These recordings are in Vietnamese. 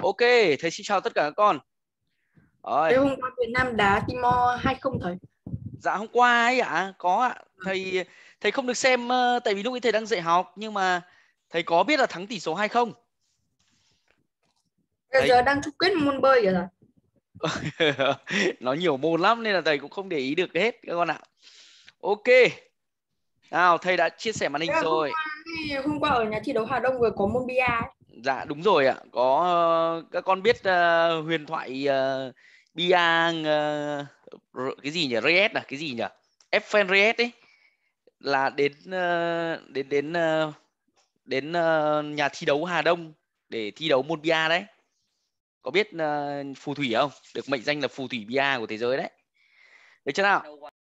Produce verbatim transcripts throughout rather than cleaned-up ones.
Ok, thầy xin chào tất cả các con. Rồi. Hôm qua Việt Nam đá Timor hai không thầy. Dạ hôm qua ấy ạ, à? Có ạ. Thầy thầy không được xem uh, tại vì lúc ấy thầy đang dạy học, nhưng mà thầy có biết là thắng tỷ số hai không. Bây Thầy giờ đang chung kết môn bơi kìa thầy. nó nhiều môn lắm nên là thầy cũng không để ý được hết các con ạ. Ok. Nào, thầy đã chia sẻ màn hình Hôm rồi. qua, hôm qua ở nhà thi đấu Hà Đông vừa có môn bia ấy. Dạ đúng rồi ạ. Có uh, các con biết uh, huyền thoại uh, bia uh, cái gì nhỉ? Reyes à? Cái gì nhỉ? Efren Reyes ấy là đến uh, đến đến uh, đến uh, nhà thi đấu Hà Đông để thi đấu môn bia đấy. Có biết uh, phù thủy không? Được mệnh danh là phù thủy bia của thế giới đấy. Được chưa nào?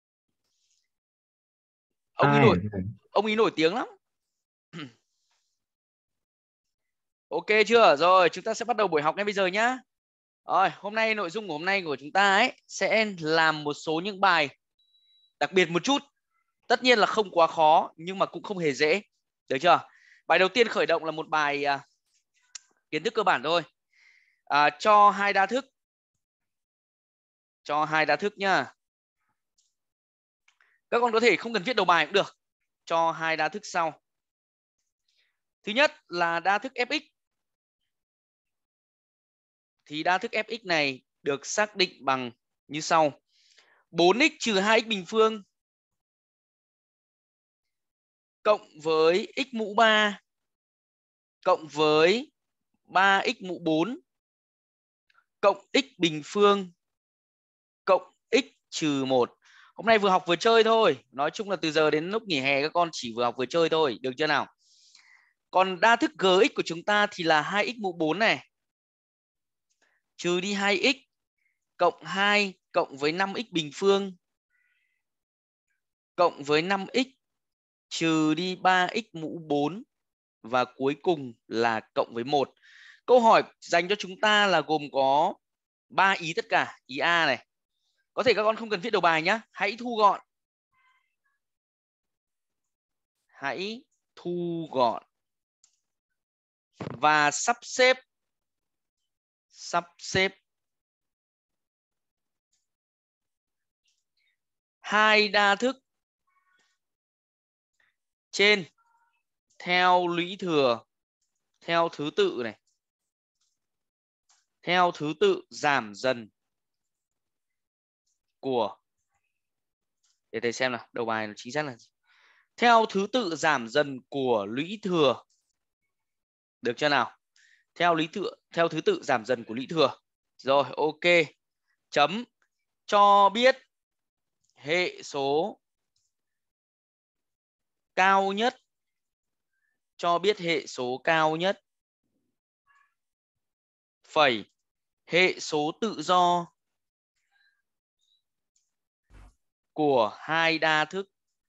Ông ấy nổi ông ấy nổi tiếng lắm. Ok chưa? Rồi, chúng ta sẽ bắt đầu buổi học ngay bây giờ nhá. Rồi, hôm nay nội dung của hôm nay của chúng ta ấy sẽ làm một số những bài đặc biệt một chút. Tất nhiên là không quá khó nhưng mà cũng không hề dễ. Được chưa? Bài đầu tiên khởi động là một bài uh, kiến thức cơ bản thôi. À, cho hai đa thức. Cho hai đa thức nhá. Các con có thể không cần viết đầu bài cũng được. Cho hai đa thức sau. Thứ nhất là đa thức ép ích. Thì đa thức ép ích này được xác định bằng như sau. bốn x trừ hai x bình phương cộng với x mũ ba cộng với ba x mũ bốn cộng x bình phương cộng x trừ một. Hôm nay vừa học vừa chơi thôi. Nói chung là từ giờ đến lúc nghỉ hè các con chỉ vừa học vừa chơi thôi. Được chưa nào? Còn đa thức gx của chúng ta thì là hai x mũ bốn này. Trừ đi hai x cộng hai cộng với năm x bình phương cộng với năm x trừ đi ba x mũ bốn và cuối cùng là cộng với một. Câu hỏi dành cho chúng ta là gồm có ba ý tất cả. Ý A này. Có thể các con không cần viết đầu bài nhé. Hãy thu gọn. Hãy thu gọn. Và sắp xếp. Sắp xếp. Hai đa thức trên theo lũy thừa. Theo thứ tự này. Theo thứ tự giảm dần của. Để thầy xem nào. Đầu bài nó chính xác là gì? Theo thứ tự giảm dần của lũy thừa. Được chưa nào? Theo lý thừa, theo thứ tự giảm dần của lũy thừa. Rồi, ok. Chấm. Cho biết hệ số cao nhất. Cho biết hệ số cao nhất. Phẩy. Hệ số tự do của hai đa thức.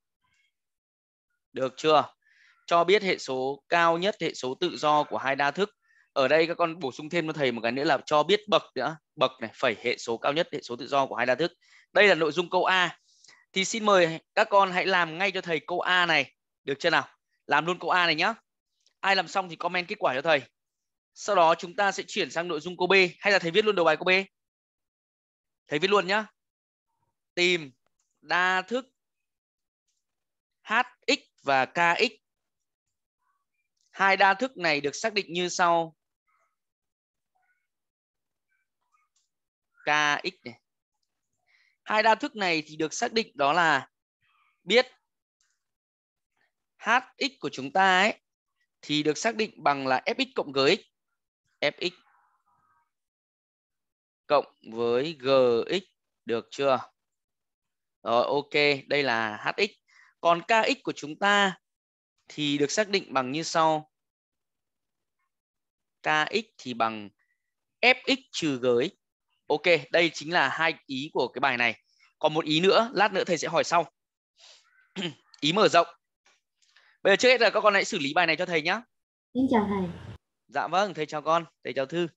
Được chưa? Cho biết hệ số cao nhất, hệ số tự do của hai đa thức. Ở đây các con bổ sung thêm cho thầy một cái nữa là cho biết bậc nữa. Bậc này, phẩy hệ số cao nhất, hệ số tự do của hai đa thức. Đây là nội dung câu A. Thì xin mời các con hãy làm ngay cho thầy câu A này. Được chưa nào? Làm luôn câu A này nhá. Ai làm xong thì comment kết quả cho thầy. Sau đó chúng ta sẽ chuyển sang nội dung câu B. Hay là thầy viết luôn đầu bài câu B? Thầy viết luôn nhá. Tìm đa thức hát ích và ca ích. Hai đa thức này được xác định như sau. ca ích này. Hai đa thức này thì được xác định đó là biết hát ích của chúng ta ấy thì được xác định bằng là ép ích cộng gx. Fx cộng với gx. Được chưa? Rồi ok, đây là hx. Còn kx của chúng ta thì được xác định bằng như sau. Kx thì bằng fx trừ gx. Ok, đây chính là hai ý của cái bài này. Còn một ý nữa, lát nữa thầy sẽ hỏi sau. Ý mở rộng. Bây giờ trước hết là các con hãy xử lý bài này cho thầy nhé. Xin chào thầy. Dạ vâng, thầy chào con, thầy chào Thư.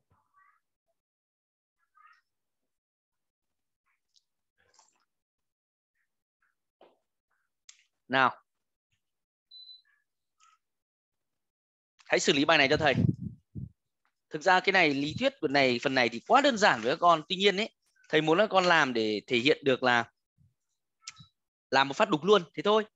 Nào. Hãy xử lý bài này cho thầy. Thực ra cái này lý thuyết của này phần này thì quá đơn giản với các con. Tuy nhiên ấy, thầy muốn các con làm để thể hiện được là làm một phát đục luôn, thế thôi.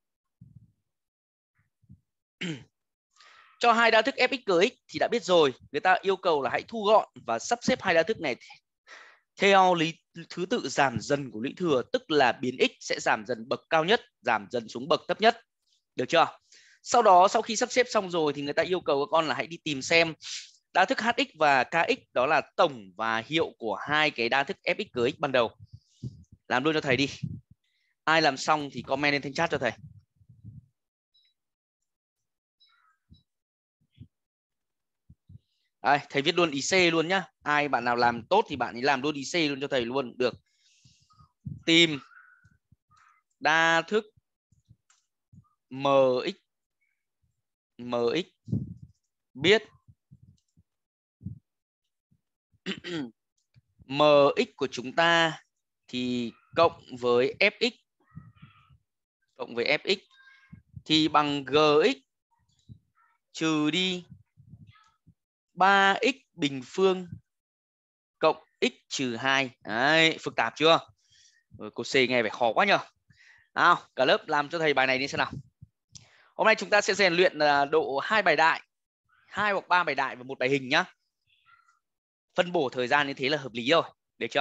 Cho hai đa thức f(x) cx thì đã biết rồi, người ta yêu cầu là hãy thu gọn và sắp xếp hai đa thức này theo lý thứ tự giảm dần của lũy thừa, tức là biến x sẽ giảm dần bậc cao nhất, giảm dần xuống bậc thấp nhất. Được chưa? Sau đó sau khi sắp xếp xong rồi thì người ta yêu cầu các con là hãy đi tìm xem đa thức hx và kx đó là tổng và hiệu của hai cái đa thức f(x) cx ban đầu. Làm luôn cho thầy đi. Ai làm xong thì comment lên thanh chat cho thầy. Đây, thầy viết luôn ý C luôn nhá. Ai bạn nào làm tốt thì bạn ấy làm luôn ý C luôn cho thầy luôn được. Tìm đa thức mx mx biết mx của chúng ta thì cộng với fx cộng với fx thì bằng gx trừ đi ba x bình phương cộng x trừ hai. Đấy, phức tạp chưa? Rồi, cô C nghe phải khó quá nhờ. Nào, cả lớp làm cho thầy bài này đi xem nào. Hôm nay chúng ta sẽ rèn luyện độ hai bài đại, hai hoặc ba bài đại và một bài hình nhá. Phân bổ thời gian như thế là hợp lý rồi, được chưa?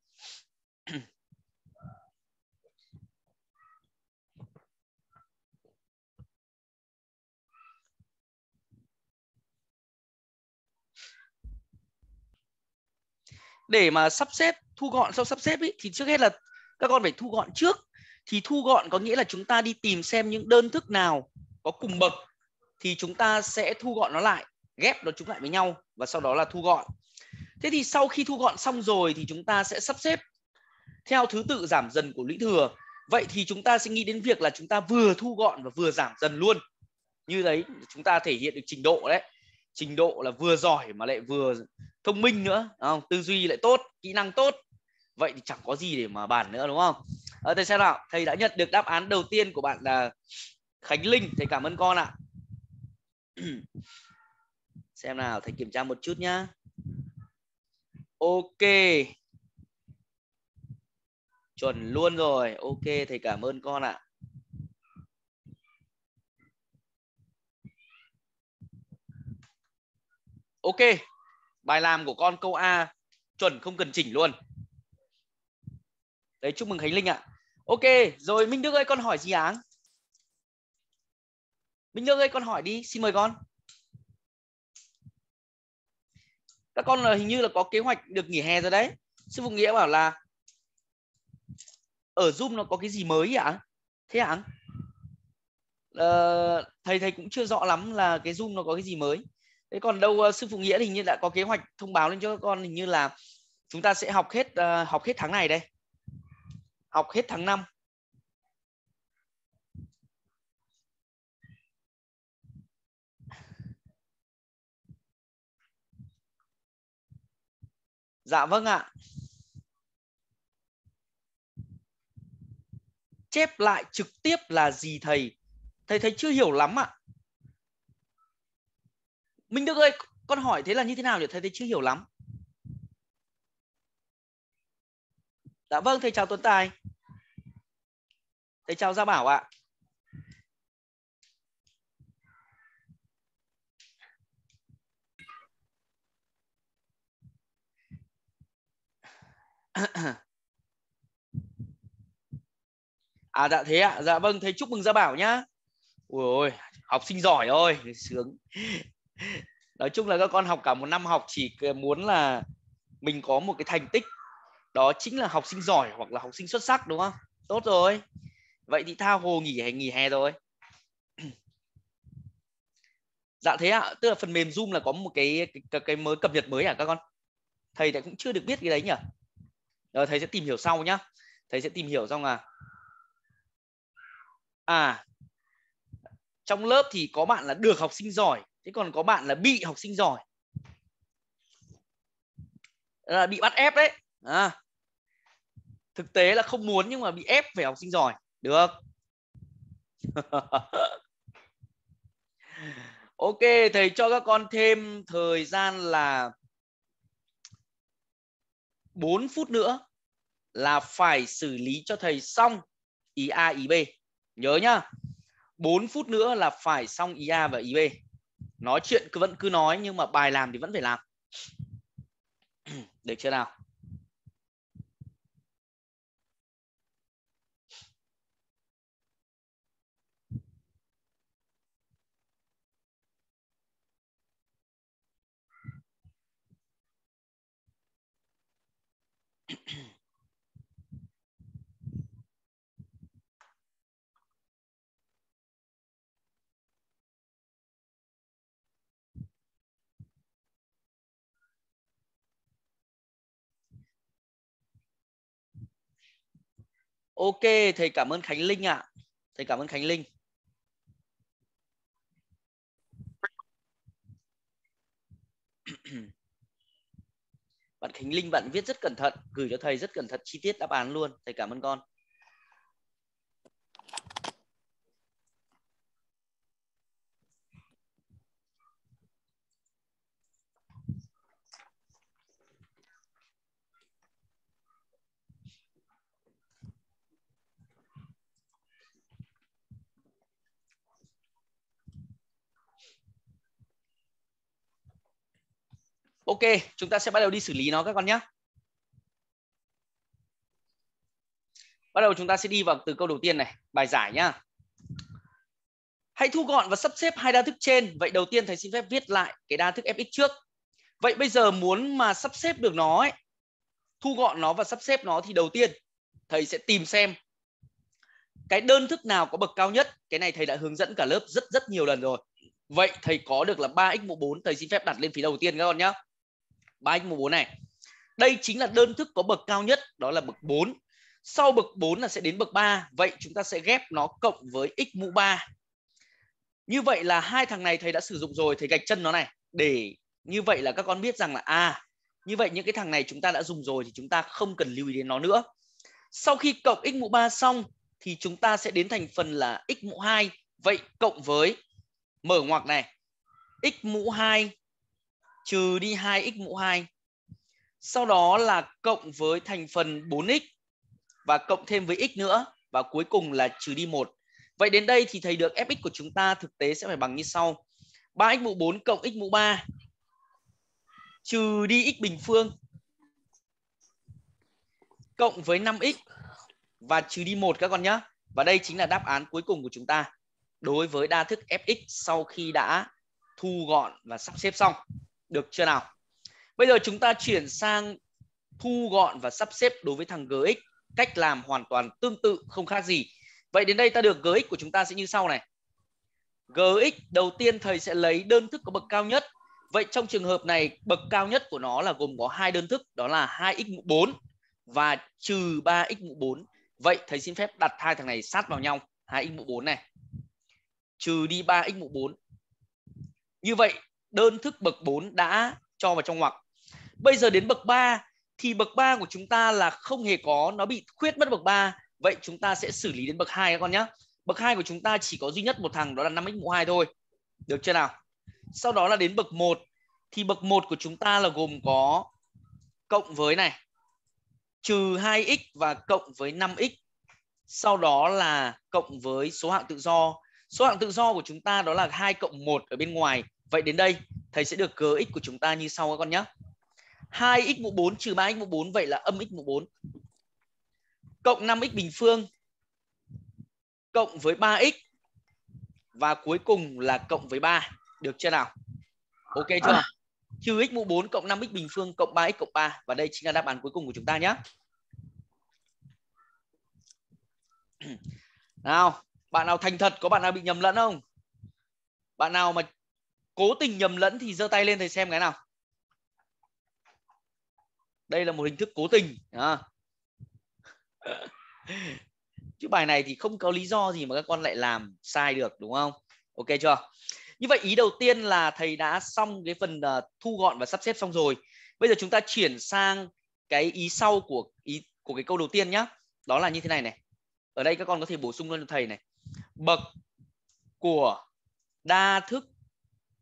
Để mà sắp xếp, thu gọn sau sắp xếp ý, thì trước hết là các con phải thu gọn trước. Thì thu gọn có nghĩa là chúng ta đi tìm xem những đơn thức nào có cùng bậc thì chúng ta sẽ thu gọn nó lại, ghép nó chúng lại với nhau và sau đó là thu gọn. Thế thì sau khi thu gọn xong rồi thì chúng ta sẽ sắp xếp theo thứ tự giảm dần của lũy thừa. Vậy thì chúng ta sẽ nghĩ đến việc là chúng ta vừa thu gọn và vừa giảm dần luôn. Như đấy chúng ta thể hiện được trình độ đấy. Trình độ là vừa giỏi mà lại vừa thông minh nữa, không? Tư duy lại tốt, kỹ năng tốt. Vậy thì chẳng có gì để mà bàn nữa, đúng không? À, thầy xem nào, thầy đã nhận được đáp án đầu tiên của bạn là Khánh Linh. Thầy cảm ơn con ạ. Xem nào, thầy kiểm tra một chút nhá. Ok, chuẩn luôn rồi. Ok, thầy cảm ơn con ạ. Ok, bài làm của con câu A chuẩn không cần chỉnh luôn. Đấy, chúc mừng Khánh Linh ạ. Ok, rồi Minh Đức ơi, con hỏi gì áng? Minh Đức ơi, con hỏi đi, xin mời con. Các con là hình như là có kế hoạch được nghỉ hè rồi đấy. Sư phụ Nghĩa bảo là ở Zoom nó có cái gì mới ạ? Thế ạ? Ờ, thầy thầy cũng chưa rõ lắm là cái Zoom nó có cái gì mới. Thế còn đâu sư phụ Nghĩa thì hình như đã có kế hoạch thông báo lên cho các con, hình như là chúng ta sẽ học hết uh, học hết tháng này đây. Học hết tháng năm. Dạ vâng ạ. Chép lại trực tiếp là gì thầy? Thầy thấy chưa hiểu lắm ạ. Minh Đức ơi, con hỏi thế là như thế nào nhỉ? Thầy thấy chưa hiểu lắm. Dạ vâng, thầy chào Tuấn Tài. Thầy chào Gia Bảo ạ. À dạ thế ạ. Dạ vâng, thầy chúc mừng Gia Bảo nhá. Ui ôi, học sinh giỏi ơi, sướng. Nói chung là các con học cả một năm học chỉ muốn là mình có một cái thành tích, đó chính là học sinh giỏi hoặc là học sinh xuất sắc, đúng không? Tốt rồi. Vậy thì tha hồ nghỉ hè nghỉ hè rồi. Dạ thế ạ, tức là phần mềm Zoom là có một cái cái, cái mới cập nhật mới à các con? Thầy lại cũng chưa được biết cái đấy nhỉ? Rồi thầy sẽ tìm hiểu sau nhá. Thầy sẽ tìm hiểu xong à. À, trong lớp thì có bạn là được học sinh giỏi, thế còn có bạn là bị học sinh giỏi, là bị bắt ép đấy. À, thực tế là không muốn nhưng mà bị ép về học sinh giỏi. Được. Ok, thầy cho các con thêm thời gian là bốn phút nữa là phải xử lý cho thầy xong ý A, ý B. Nhớ nhá. bốn phút nữa là phải xong ý A và ý B. Nói chuyện cứ vẫn cứ nói nhưng mà bài làm thì vẫn phải làm. Được chưa nào? Ok, thầy cảm ơn Khánh Linh ạ. À. Thầy cảm ơn Khánh Linh. Bạn Khánh Linh bạn viết rất cẩn thận, gửi cho thầy rất cẩn thận, chi tiết đáp án luôn. Thầy cảm ơn con. Ok, chúng ta sẽ bắt đầu đi xử lý nó các con nhé. Bắt đầu chúng ta sẽ đi vào từ câu đầu tiên này, bài giải nhá. Hãy thu gọn và sắp xếp hai đa thức trên. Vậy đầu tiên thầy xin phép viết lại cái đa thức Fx trước. Vậy bây giờ muốn mà sắp xếp được nó ấy, thu gọn nó và sắp xếp nó thì đầu tiên thầy sẽ tìm xem cái đơn thức nào có bậc cao nhất. Cái này thầy đã hướng dẫn cả lớp rất rất nhiều lần rồi. Vậy thầy có được là ba x mũ bốn, thầy xin phép đặt lên phía đầu tiên các con nhé. ba x mũ bốn này. Đây chính là đơn thức có bậc cao nhất, đó là bậc bốn. Sau bậc bốn là sẽ đến bậc ba. Vậy chúng ta sẽ ghép nó cộng với x mũ ba. Như vậy là hai thằng này thầy đã sử dụng rồi, thầy gạch chân nó này. Để như vậy là các con biết rằng là à, như vậy những cái thằng này chúng ta đã dùng rồi thì chúng ta không cần lưu ý đến nó nữa. Sau khi cộng x mũ ba xong thì chúng ta sẽ đến thành phần là x mũ hai. Vậy cộng với mở ngoặc này, x mũ hai trừ đi hai x mũ hai. Sau đó là cộng với thành phần bốn x và cộng thêm với x nữa. Và cuối cùng là trừ đi một. Vậy đến đây thì thầy được Fx của chúng ta thực tế sẽ phải bằng như sau. ba x mũ bốn cộng x mũ ba trừ đi x bình phương cộng với năm x và trừ đi một các con nhé. Và đây chính là đáp án cuối cùng của chúng ta đối với đa thức Fx sau khi đã thu gọn và sắp xếp xong. Được chưa nào? Bây giờ chúng ta chuyển sang thu gọn và sắp xếp đối với thằng Gx. Cách làm hoàn toàn tương tự, không khác gì. Vậy đến đây ta được Gx của chúng ta sẽ như sau này. Gx đầu tiên thầy sẽ lấy đơn thức có bậc cao nhất. Vậy trong trường hợp này bậc cao nhất của nó là gồm có hai đơn thức, đó là hai x mũ bốn và trừ ba x mũ bốn. Vậy thầy xin phép đặt hai thằng này sát vào nhau, hai x mũ bốn này trừ đi ba x mũ bốn. Như vậy đơn thức bậc bốn đã cho vào trong ngoặc. Bây giờ đến bậc ba thì bậc ba của chúng ta là không hề có, nó bị khuyết mất bậc ba. Vậy chúng ta sẽ xử lý đến bậc hai các con nhé. Bậc hai của chúng ta chỉ có duy nhất một thằng, đó là năm x mũ hai thôi. Được chưa nào? Sau đó là đến bậc một thì bậc một của chúng ta là gồm có cộng với này trừ hai x và cộng với năm x. Sau đó là cộng với số hạng tự do. Số hạng tự do của chúng ta đó là hai cộng một ở bên ngoài. Vậy đến đây thầy sẽ được Gx của chúng ta như sau các con nhé. hai x mũ bốn trừ ba x mũ bốn, vậy là âm x mũ bốn. Cộng năm x bình phương cộng với ba x và cuối cùng là cộng với ba. Được chưa nào? Ok chưa? Trừ x mũ bốn cộng năm x bình phương cộng ba x cộng ba. Và đây chính là đáp án cuối cùng của chúng ta nhé. Nào, bạn nào thành thật, có bạn nào bị nhầm lẫn không? Bạn nào mà cố tình nhầm lẫn thì giơ tay lên thầy xem cái nào. Đây là một hình thức cố tình. À. Chứ bài này thì không có lý do gì mà các con lại làm sai được, đúng không? Ok chưa? Như vậy ý đầu tiên là thầy đã xong cái phần uh, thu gọn và sắp xếp xong rồi. Bây giờ chúng ta chuyển sang cái ý sau của ý của cái câu đầu tiên nhá. Đó là như thế này này. Ở đây các con có thể bổ sung luôn cho thầy này. Bậc của đa thức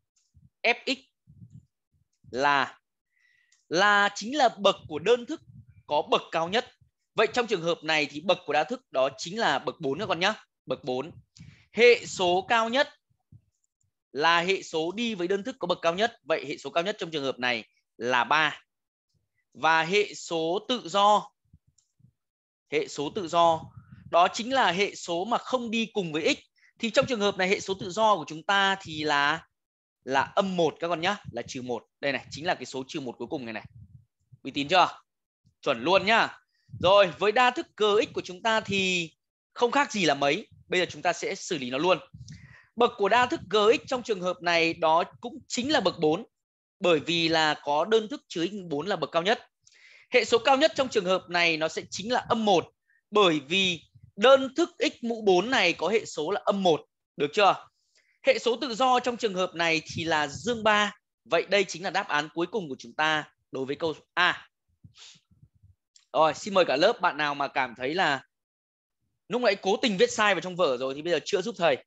Fx là là chính là bậc của đơn thức có bậc cao nhất. Vậy trong trường hợp này thì bậc của đa thức đó chính là bậc bốn các con nhé. Bậc bốn. Hệ số cao nhất là hệ số đi với đơn thức có bậc cao nhất. Vậy hệ số cao nhất trong trường hợp này là ba. Và hệ số tự do, hệ số tự do đó chính là hệ số mà không đi cùng với x. Thì trong trường hợp này hệ số tự do của chúng ta thì là là âm một các con nhá, là trừ một. Đây này, chính là cái số trừ một cuối cùng này này. Uy tín chưa? Chuẩn luôn nhá. Rồi, với đa thức gx của chúng ta thì không khác gì là mấy. Bây giờ chúng ta sẽ xử lý nó luôn. Bậc của đa thức gx trong trường hợp này đó cũng chính là bậc bốn. Bởi vì là có đơn thức trừ x mũ bốn là bậc cao nhất. Hệ số cao nhất trong trường hợp này nó sẽ chính là âm một. Bởi vì đơn thức x mũ bốn này có hệ số là âm một. Được chưa? Hệ số tự do trong trường hợp này thì là dương ba. Vậy đây chính là đáp án cuối cùng của chúng ta đối với câu A. Rồi, xin mời cả lớp bạn nào mà cảm thấy là lúc nãy cố tình viết sai vào trong vở rồi thì bây giờ chữa giúp thầy.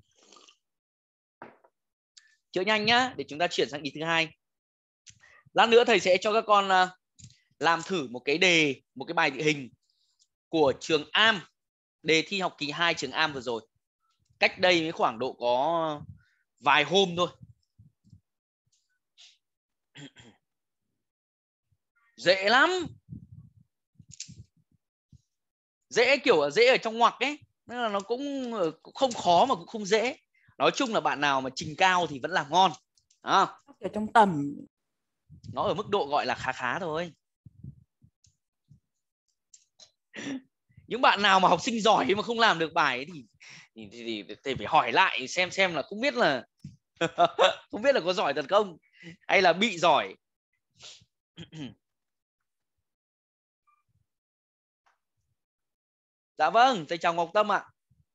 Chữa nhanh nhá, để chúng ta chuyển sang ý thứ hai. Lát nữa thầy sẽ cho các con làm thử một cái đề, một cái bài địa hình của trường Am, đề thi học kỳ hai trường Am vừa rồi. Cách đây mới khoảng độ có vài hôm thôi. Dễ lắm. Dễ kiểu dễ ở trong ngoặc ấy. Nên là nó cũng, cũng không khó mà cũng không dễ. Nói chung là bạn nào mà trình cao thì vẫn làm ngon. À, ở trong tầm. Nó ở mức độ gọi là khá khá thôi. Những bạn nào mà học sinh giỏi mà không làm được bài ấy thì, thì, thì, thì, thì phải hỏi lại xem xem là không biết là không biết là có giỏi thật không hay là bị giỏi. Dạ vâng, thầy chào Ngọc Tâm ạ.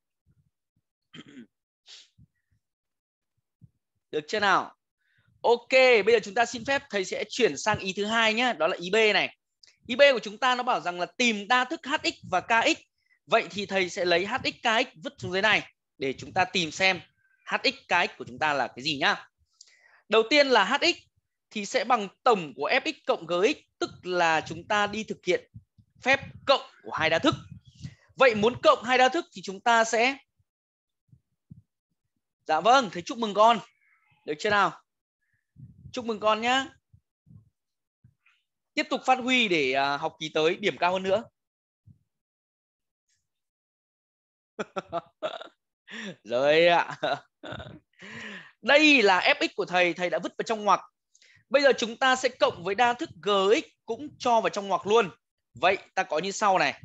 Được chưa nào? Ok, bây giờ chúng ta xin phép thầy sẽ chuyển sang ý thứ hai nhé, đó là ý B này. Ý B của chúng ta nó bảo rằng là tìm đa thức hx và kx. Vậy thì thầy sẽ lấy hx kx vứt xuống dưới này để chúng ta tìm xem hx kx của chúng ta là cái gì nhá. Đầu tiên là hx thì sẽ bằng tổng của fx cộng gx, tức là chúng ta đi thực hiện phép cộng của hai đa thức. Vậy muốn cộng hai đa thức thì chúng ta sẽ... Dạ vâng, thầy chúc mừng con. Được chưa nào? Chúc mừng con nhá. Tiếp tục phát huy để uh, học kỳ tới điểm cao hơn nữa. Rồi ạ. Đây là fx của thầy, thầy đã vứt vào trong ngoặc. Bây giờ chúng ta sẽ cộng với đa thức gx cũng cho vào trong ngoặc luôn. Vậy ta có như sau này.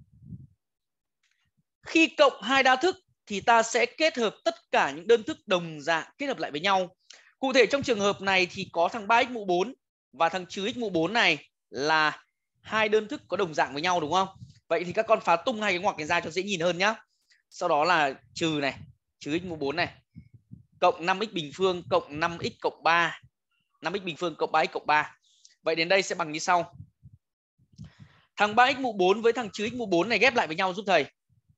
Khi cộng hai đa thức thì ta sẽ kết hợp tất cả những đơn thức đồng dạng kết hợp lại với nhau. Cụ thể trong trường hợp này thì có thằng ba x mũ bốn và thằng trừ x mũ bốn này là hai đơn thức có đồng dạng với nhau đúng không? Vậy thì các con phá tung hai cái ngoặc này ra cho dễ nhìn hơn nhá. Sau đó là trừ này, trừ x mũ bốn này, cộng năm x bình phương cộng năm x cộng ba. năm x bình phương cộng ba x cộng ba. Vậy đến đây sẽ bằng như sau. Thằng ba x mũ bốn với thằng trừ x mũ bốn này ghép lại với nhau giúp thầy.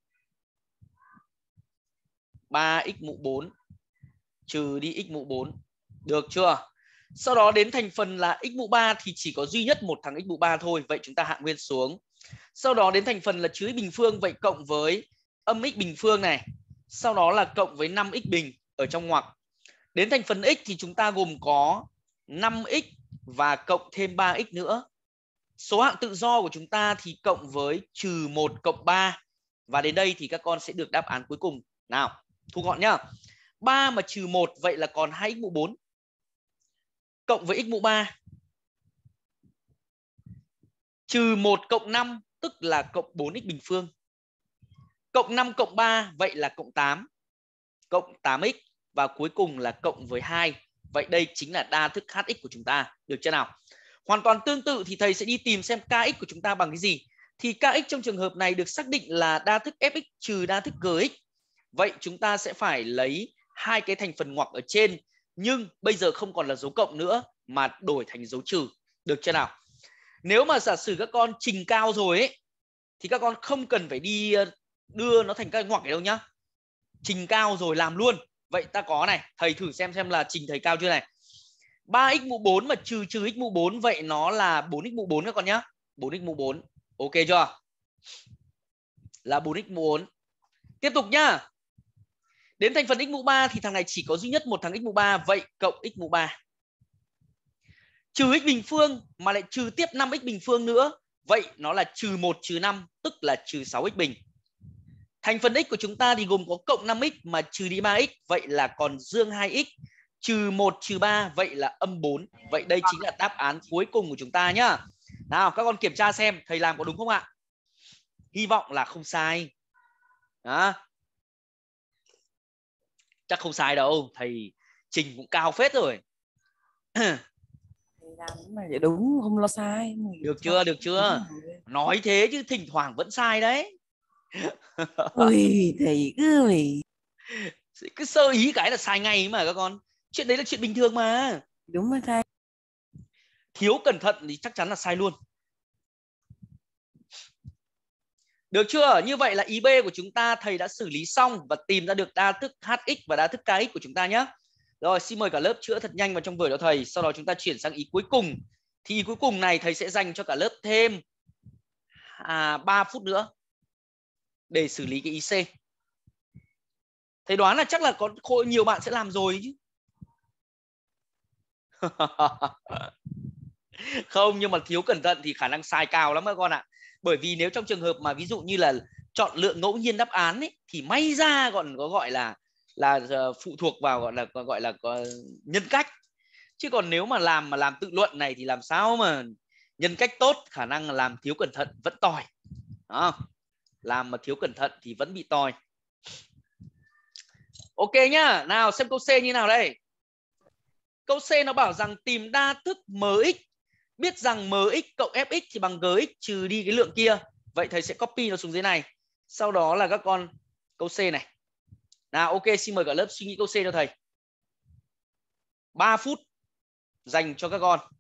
ba x mũ bốn trừ đi x mũ bốn. Được chưa? Sau đó đến thành phần là x mũ ba thì chỉ có duy nhất một thằng x mũ ba thôi. Vậy chúng ta hạ nguyên xuống. Sau đó đến thành phần là trừ x bình phương. Vậy cộng với âm x bình phương này. Sau đó là cộng với năm x bình ở trong ngoặc. Đến thành phần x thì chúng ta gồm có năm x và cộng thêm ba x nữa. Số hạng tự do của chúng ta thì cộng với trừ một cộng ba. Và đến đây thì các con sẽ được đáp án cuối cùng. Nào, thu gọn nhá. ba mà trừ một vậy là còn hai x mũ bốn. Cộng với x mũ ba. Trừ một cộng năm tức là cộng bốn x bình phương. Cộng năm cộng ba vậy là cộng tám. Cộng tám x và cuối cùng là cộng với hai. Vậy đây chính là đa thức hx của chúng ta. Được chưa nào? Hoàn toàn tương tự thì thầy sẽ đi tìm xem kx của chúng ta bằng cái gì. Thì kx trong trường hợp này được xác định là đa thức fx trừ đa thức gx. Vậy chúng ta sẽ phải lấy hai cái thành phần ngoặc ở trên. Nhưng bây giờ không còn là dấu cộng nữa mà đổi thành dấu trừ. Được chưa nào? Nếu mà giả sử các con trình cao rồi ấy, thì các con không cần phải đi đưa nó thành các ngoặc này đâu nhá. Trình cao rồi làm luôn. Vậy ta có này, thầy thử xem xem là trình thầy cao chưa này. ba x mũ bốn mà trừ trừ x mũ bốn vậy nó là bốn x mũ bốn các con nhá. bốn x mũ bốn. Ok chưa? Là bốn x mũ bốn. Tiếp tục nhá. Đến thành phần x mũ ba thì thằng này chỉ có duy nhất một thằng x mũ ba, vậy cộng x mũ ba. Trừ x bình phương mà lại trừ tiếp năm x bình phương nữa, vậy nó là trừ một trừ năm, tức là trừ sáu x bình. Thành phần x của chúng ta thì gồm có cộng năm x mà trừ đi ba x, vậy là còn dương hai x, trừ một trừ ba, vậy là âm bốn. Vậy đây chính là đáp án cuối cùng của chúng ta nhá. Nào các con kiểm tra xem thầy làm có đúng không ạ? Hy vọng là không sai. Đó. Chắc không sai đâu, thầy trình cũng cao phết rồi. Làm mà vậy đúng, không lo sai. Được chưa, được chưa? Nói thế chứ thỉnh thoảng vẫn sai đấy. Ui, thầy cứ mày cứ sơ ý cái là sai ngay mà các con. Chuyện đấy là chuyện bình thường mà. đúng mới sai. Thiếu cẩn thận thì chắc chắn là sai luôn. Được chưa? Như vậy là ý B của chúng ta thầy đã xử lý xong và tìm ra được đa thức hát ích và đa thức ca ích của chúng ta nhé. Rồi xin mời cả lớp chữa thật nhanh vào trong vở cho thầy. Sau đó chúng ta chuyển sang ý cuối cùng. Thì ý cuối cùng này thầy sẽ dành cho cả lớp thêm à, ba phút nữa để xử lý cái ý C. Thầy đoán là chắc là có nhiều bạn sẽ làm rồi chứ. Không, nhưng mà thiếu cẩn thận thì khả năng sai cao lắm các con ạ. Bởi vì nếu trong trường hợp mà ví dụ như là chọn lựa ngẫu nhiên đáp án ấy, thì may ra còn có gọi là là phụ thuộc vào gọi là gọi là có nhân cách. Chứ còn nếu mà làm mà làm tự luận này thì làm sao mà nhân cách tốt, khả năng là làm thiếu cẩn thận vẫn tòi. Đó. Làm mà thiếu cẩn thận thì vẫn bị tòi. Ok nhá. Nào xem câu C như nào đây. Câu C nó bảo rằng tìm đa thức mx, biết rằng mx cộng fx thì bằng gx trừ đi cái lượng kia. Vậy thầy sẽ copy nó xuống dưới này. Sau đó là các con câu C này. Nào ok, xin mời cả lớp suy nghĩ câu C cho thầy. ba phút dành cho các con.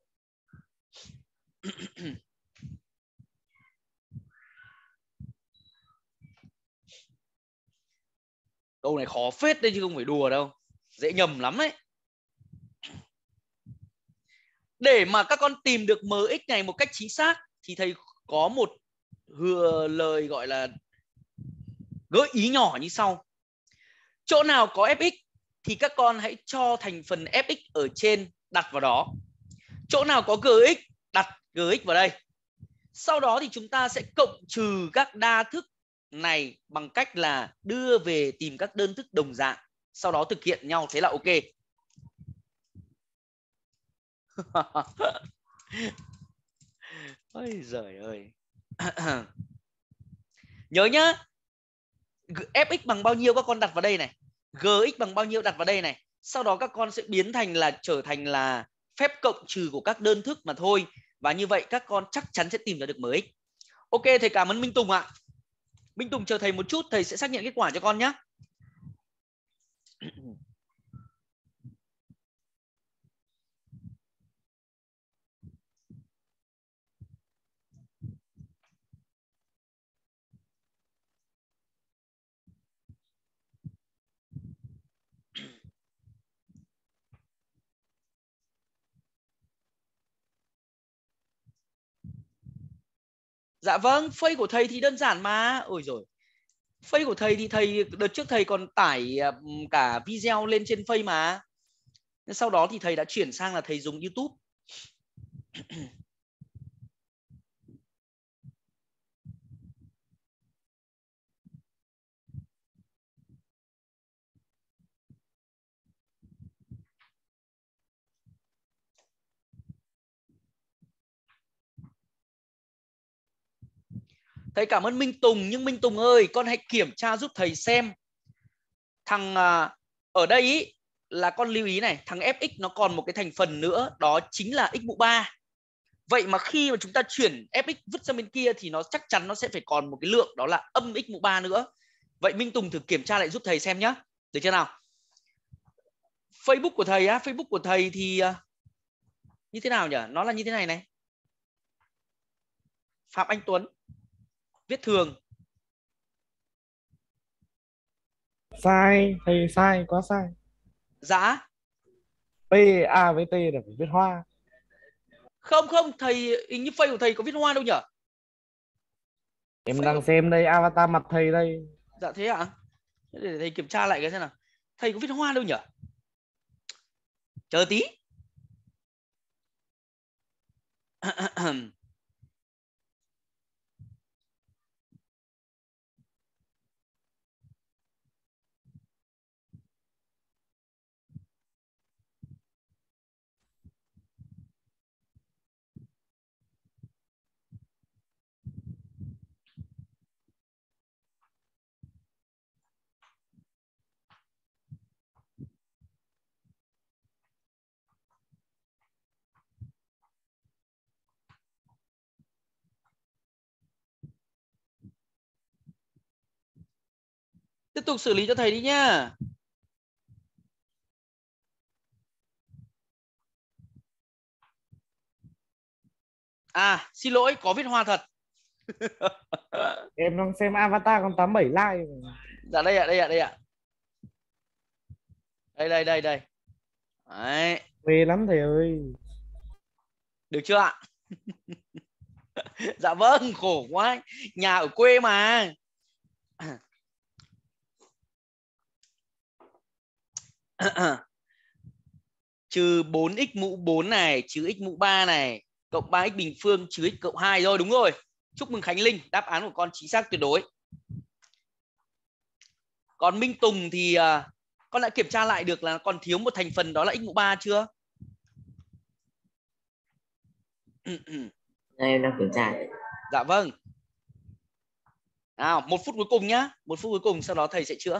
Câu này khó phết đấy chứ không phải đùa đâu. Dễ nhầm lắm đấy. Để mà các con tìm được mx này một cách chính xác thì thầy có một hừa lời gọi là gợi ý nhỏ như sau. Chỗ nào có fx thì các con hãy cho thành phần fx ở trên đặt vào đó. Chỗ nào có gx đặt gx vào đây. Sau đó thì chúng ta sẽ cộng trừ các đa thức này bằng cách là đưa về tìm các đơn thức đồng dạng. Sau đó thực hiện nhau, thế là ok. Ôi giời ơi. Nhớ nhá. Fx bằng bao nhiêu các con đặt vào đây này. Gx bằng bao nhiêu đặt vào đây này. Sau đó các con sẽ biến thành là trở thành là phép cộng trừ của các đơn thức mà thôi. Và như vậy các con chắc chắn sẽ tìm ra được mx. Ok, thầy cảm ơn Minh Tùng ạ. Minh Tùng chờ thầy một chút, thầy sẽ xác nhận kết quả cho con nhé. Dạ vâng, phây của thầy thì đơn giản mà. Ôi rồi. Phây của thầy thì thầy đợt trước thầy còn tải cả video lên trên phây mà. Sau đó thì thầy đã chuyển sang là thầy dùng YouTube. Thầy cảm ơn Minh Tùng, nhưng Minh Tùng ơi, con hãy kiểm tra giúp thầy xem. Thằng ở đây ý, là con lưu ý này, thằng fx nó còn một cái thành phần nữa, đó chính là x mũ ba. Vậy mà khi mà chúng ta chuyển fx vứt sang bên kia thì nó chắc chắn nó sẽ phải còn một cái lượng đó là âm x mũ ba nữa. Vậy Minh Tùng thử kiểm tra lại giúp thầy xem nhá. Được chưa nào? Facebook của thầy á, Facebook của thầy thì như thế nào nhỉ? Nó là như thế này này. Phạm Anh Tuấn. Viết thường. Sai, thầy sai, quá sai. Dạ. P A với T là phải viết hoa. Không không, thầy hình như phây của thầy có viết hoa đâu nhỉ? Em Phây đang của... xem đây, avatar mặt thầy đây. Dạ thế ạ? À? Để thầy kiểm tra lại cái xem nào. Thầy có viết hoa đâu nhỉ? Chờ tí. Tiếp tục xử lý cho thầy đi nhá. À, xin lỗi, có viết hoa thật. Em đang xem avatar còn tám mươi bảy like. Dạ đây ạ, đây ạ, đây ạ. Đây đây đây đây. Đấy. Phê lắm thầy ơi. Được chưa ạ? Dạ vâng, khổ quá. Nhà ở quê mà. Trừ bốn x mũ bốn này, trừ x mũ ba này, cộng ba x bình phương trừ x cộng hai. Rồi, đúng rồi. Chúc mừng Khánh Linh, đáp án của con chính xác tuyệt đối. Còn Minh Tùng thì uh, con đã kiểm tra lại được là còn thiếu một thành phần, đó là x mũ ba chưa? Em đang kiểm tra. Dạ vâng. Nào, một phút cuối cùng nhá. Một phút cuối cùng, sau đó thầy sẽ chữa.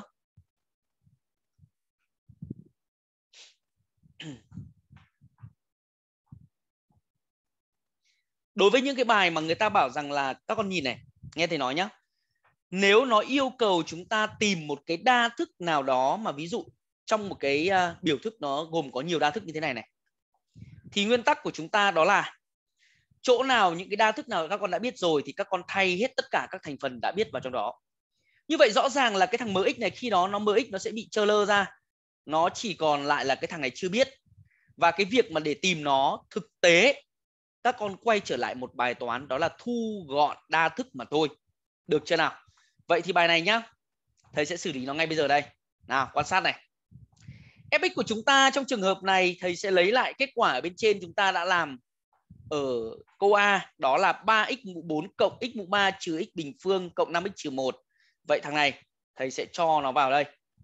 Đối với những cái bài mà người ta bảo rằng là, các con nhìn này, nghe thầy nói nhá. Nếu nó yêu cầu chúng ta tìm một cái đa thức nào đó, mà ví dụ trong một cái uh, biểu thức nó gồm có nhiều đa thức như thế này này, thì nguyên tắc của chúng ta đó là chỗ nào những cái đa thức nào các con đã biết rồi thì các con thay hết tất cả các thành phần đã biết vào trong đó. Như vậy rõ ràng là cái thằng mx này khi đó nó mx nó sẽ bị trơ lơ ra. Nó chỉ còn lại là cái thằng này chưa biết. Và cái việc mà để tìm nó thực tế, các con quay trở lại một bài toán, đó là thu gọn đa thức mà thôi. Được chưa nào? Vậy thì bài này nhá, thầy sẽ xử lý nó ngay bây giờ đây. Nào, quan sát này. Fx của chúng ta trong trường hợp này, thầy sẽ lấy lại kết quả ở bên trên chúng ta đã làm ở câu A, đó là ba x mũ bốn cộng x mũ ba trừ x bình phương cộng năm x trừ một. Vậy thằng này thầy sẽ cho nó vào đây.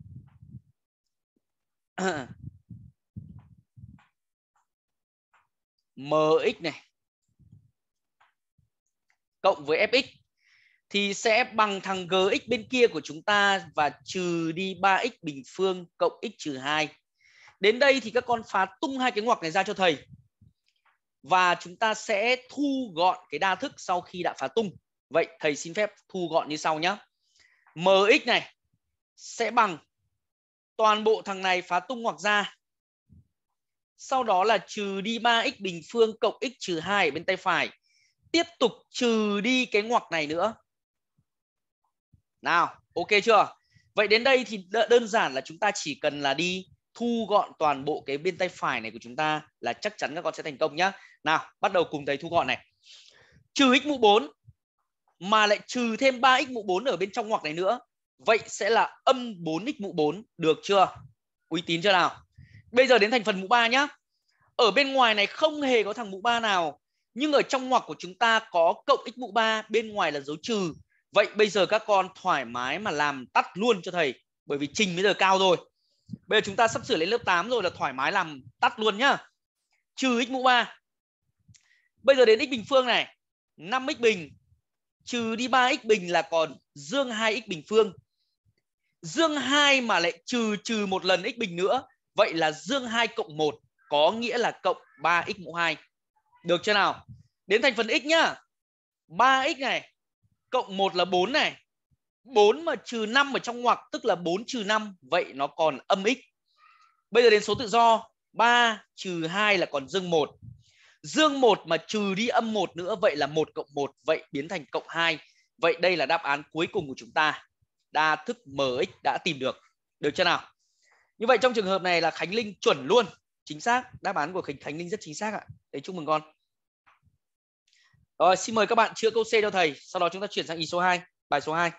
Mx này cộng với fx thì sẽ bằng thằng gx bên kia của chúng ta và trừ đi ba x bình phương cộng x trừ hai. Đến đây thì các con phá tung hai cái ngoặc này ra cho thầy. Và chúng ta sẽ thu gọn cái đa thức sau khi đã phá tung. Vậy thầy xin phép thu gọn như sau nhé. Mx này sẽ bằng toàn bộ thằng này phá tung ngoặc ra. Sau đó là trừ đi ba x bình phương cộng x trừ hai ở bên tay phải. Tiếp tục trừ đi cái ngoặc này nữa. Nào, ok chưa? Vậy đến đây thì đơn giản là chúng ta chỉ cần là đi thu gọn toàn bộ cái bên tay phải này của chúng ta là chắc chắn các con sẽ thành công nhá. Nào, bắt đầu cùng thầy thu gọn này. Trừ x mũ bốn mà lại trừ thêm ba x mũ bốn ở bên trong ngoặc này nữa. Vậy sẽ là âm bốn x mũ bốn, được chưa? Uy tín chưa nào? Bây giờ đến thành phần mũ ba nhá. Ở bên ngoài này không hề có thằng mũ ba nào, nhưng ở trong ngoặc của chúng ta có cộng x mũ ba, bên ngoài là dấu trừ. Vậy bây giờ các con thoải mái mà làm tắt luôn cho thầy, bởi vì trình bây giờ cao rồi. Bây giờ chúng ta sắp sửa lên lớp tám rồi, là thoải mái làm tắt luôn nhá. Trừ x mũ ba. Bây giờ đến x bình phương này, năm x bình trừ đi ba x bình là còn dương hai x bình phương. Dương hai mà lại trừ trừ một lần x bình nữa, vậy là dương hai cộng một, có nghĩa là cộng ba x mũ hai. Được chưa nào? Đến thành phần x nhá. ba x này cộng một là bốn này. bốn mà trừ năm ở trong ngoặc tức là bốn trừ năm, vậy nó còn âm x. Bây giờ đến số tự do, ba trừ hai là còn dương một. Dương một mà trừ đi âm một nữa, vậy là một cộng một, vậy biến thành cộng hai. Vậy đây là đáp án cuối cùng của chúng ta. Đa thức Mx đã tìm được. Được chưa nào? Như vậy trong trường hợp này là Khánh Linh chuẩn luôn. Chính xác. Đáp án của Khánh, Khánh Linh rất chính xác ạ. Đấy, chúc mừng con. Rồi, xin mời các bạn chữa câu C cho thầy, sau đó chúng ta chuyển sang ý số hai, bài số hai.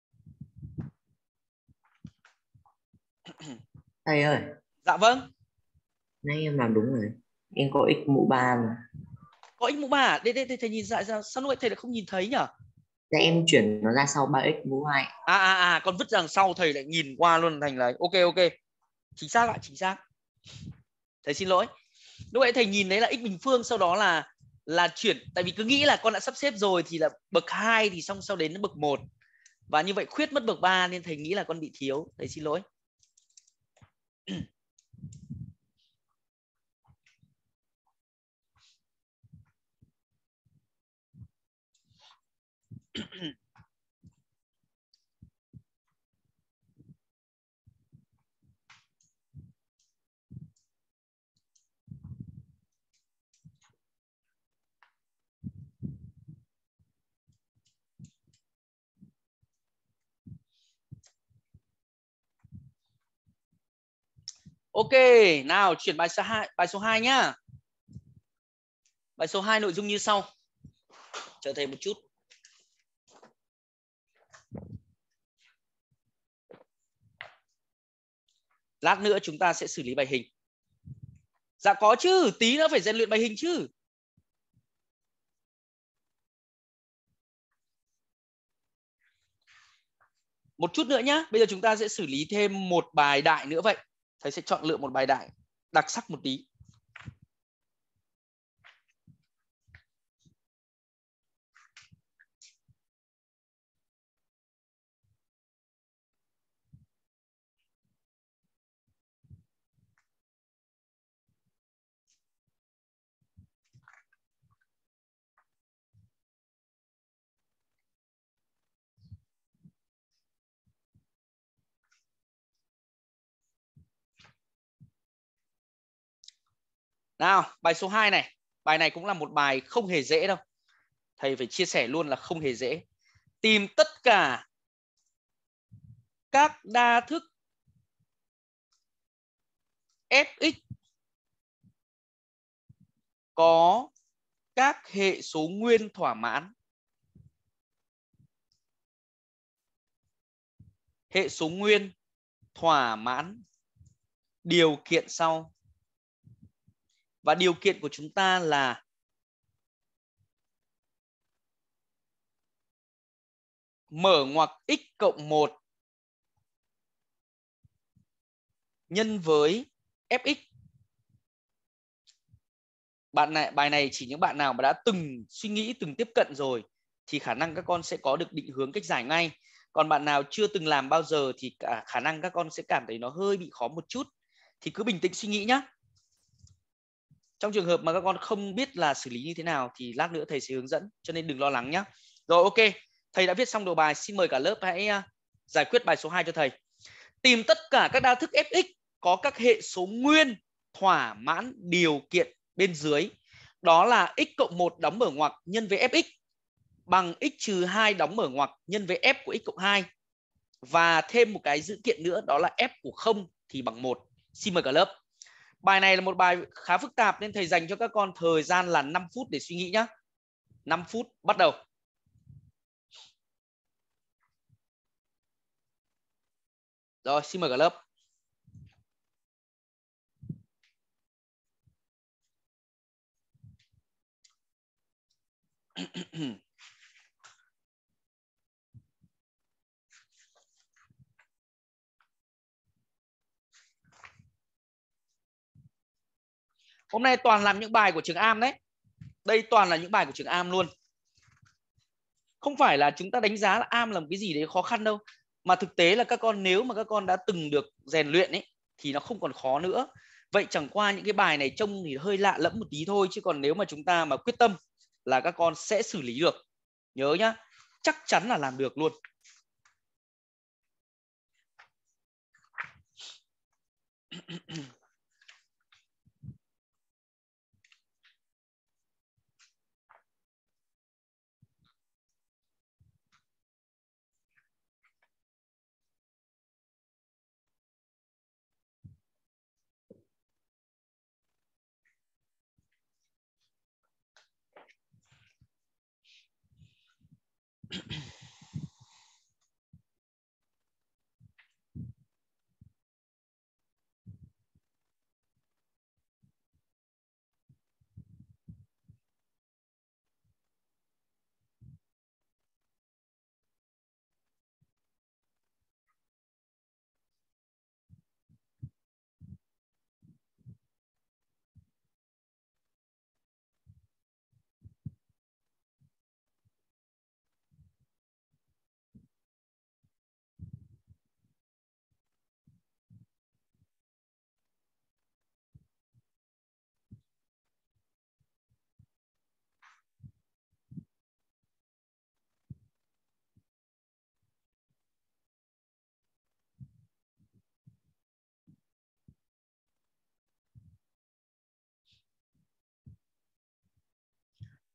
Thầy ơi, Dạ vâng. nãy em làm đúng rồi. Em có x mũ ba mà. Có x mũ ba à? Đây, đây, đây, thầy nhìn lại ra, sao lúc nãy thầy lại không nhìn thấy nhỉ? Thế em chuyển nó ra sau ba x mũ hai. À, à, à, con vứt đằng sau thầy lại nhìn qua luôn thành là ok, ok. Chính xác lại, chính xác. Thầy xin lỗi. Lúc nãy thầy nhìn thấy là x bình phương, sau đó là là chuyển, tại vì cứ nghĩ là con đã sắp xếp rồi thì là bậc hai thì xong sau đến bậc một. Và như vậy khuyết mất bậc ba nên thầy nghĩ là con bị thiếu. Thầy xin lỗi. Ok, nào chuyển bài số hai, bài số hai nhá. Bài số hai nội dung như sau. Chờ thầy một chút. Lát nữa chúng ta sẽ xử lý bài hình. Dạ có chứ, tí nữa phải rèn luyện bài hình chứ. Một chút nữa nhá. Bây giờ chúng ta sẽ xử lý thêm một bài đại nữa vậy. Thầy sẽ chọn lựa một bài đại đặc sắc một tí. Nào, bài số hai này. Bài này cũng là một bài không hề dễ đâu. Thầy phải chia sẻ luôn là không hề dễ. Tìm tất cả các đa thức ép ích có các hệ số nguyên thỏa mãn. Hệ số nguyên thỏa mãn điều kiện sau. Và điều kiện của chúng ta là mở ngoặc x cộng một nhân với fx. Bạn này, bài này chỉ những bạn nào mà đã từng suy nghĩ, từng tiếp cận rồi thì khả năng các con sẽ có được định hướng cách giải ngay. Còn bạn nào chưa từng làm bao giờ thì cả khả năng các con sẽ cảm thấy nó hơi bị khó một chút. Thì cứ bình tĩnh suy nghĩ nhá. Trong trường hợp mà các con không biết là xử lý như thế nào thì lát nữa thầy sẽ hướng dẫn, cho nên đừng lo lắng nhá. Rồi ok, thầy đã viết xong đầu bài, xin mời cả lớp hãy giải quyết bài số hai cho thầy. Tìm tất cả các đa thức fx có các hệ số nguyên thỏa mãn điều kiện bên dưới. Đó là x cộng một đóng mở ngoặc nhân với fx bằng x trừ hai đóng mở ngoặc nhân với f của x cộng hai. Và thêm một cái dữ kiện nữa, đó là f của không thì bằng một. Xin mời cả lớp. Bài này là một bài khá phức tạp nên thầy dành cho các con thời gian là năm phút để suy nghĩ nhé. năm phút, bắt đầu. Rồi, xin mời cả lớp. Hôm nay toàn làm những bài của trường Am đấy. Đây toàn là những bài của trường Am luôn. Không phải là chúng ta đánh giá là Am là một cái gì đấy khó khăn đâu. Mà thực tế là các con nếu mà các con đã từng được rèn luyện ấy thì nó không còn khó nữa. Vậy chẳng qua những cái bài này trông thì hơi lạ lẫm một tí thôi. Chứ còn nếu mà chúng ta mà quyết tâm là các con sẽ xử lý được. Nhớ nhá, chắc chắn là làm được luôn.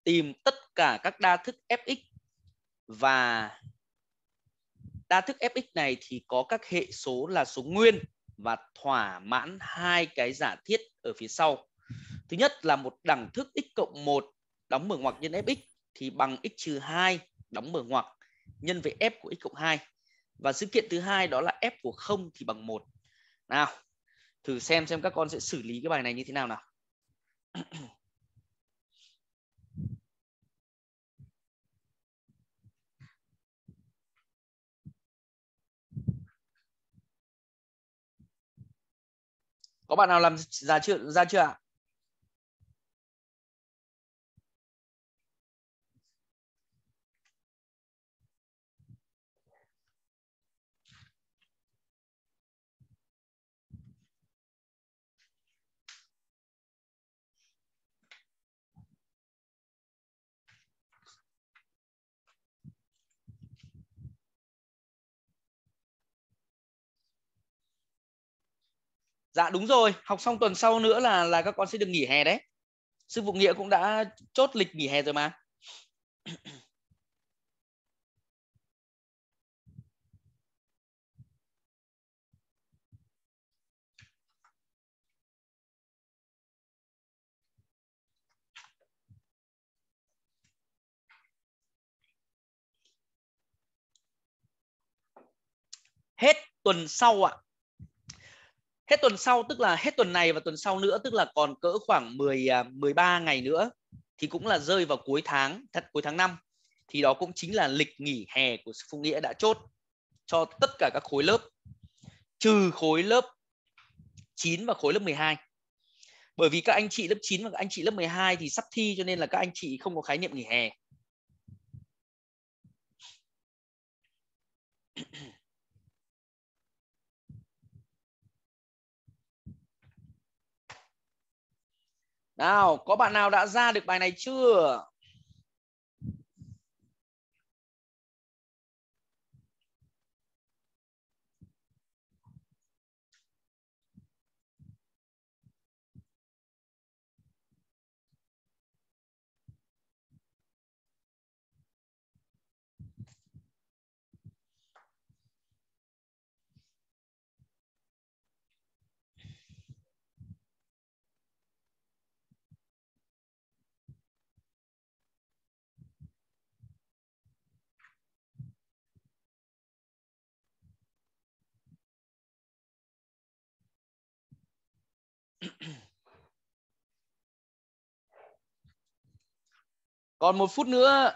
tìm tất cả các đa thức Fx và đa thức Fx này thì có các hệ số là số nguyên và thỏa mãn hai cái giả thiết ở phía sau. Thứ nhất là một đẳng thức x cộng một đóng mở ngoặc nhân Fx thì bằng x trừ hai đóng mở ngoặc nhân với f của x cộng hai. Và sự kiện thứ hai đó là f của không thì bằng một. Nào, thử xem xem các con sẽ xử lý cái bài này như thế nào nào. Có bạn nào làm ra chưa ra chưa ạ? Dạ đúng rồi, học xong tuần sau nữa là là các con sẽ được nghỉ hè đấy. Sư phụ Nghĩa cũng đã chốt lịch nghỉ hè rồi mà. Hết tuần sau ạ. Hết tuần sau tức là hết tuần này và tuần sau nữa, tức là còn cỡ khoảng mười, mười ba ngày nữa thì cũng là rơi vào cuối tháng, thật cuối tháng năm. Thì đó cũng chính là lịch nghỉ hè của sư phụ Nghĩa đã chốt cho tất cả các khối lớp, trừ khối lớp chín và khối lớp mười hai. Bởi vì các anh chị lớp chín và các anh chị lớp mười hai thì sắp thi cho nên là các anh chị không có khái niệm nghỉ hè. Nào, có bạn nào đã ra được bài này chưa? Còn một phút nữa.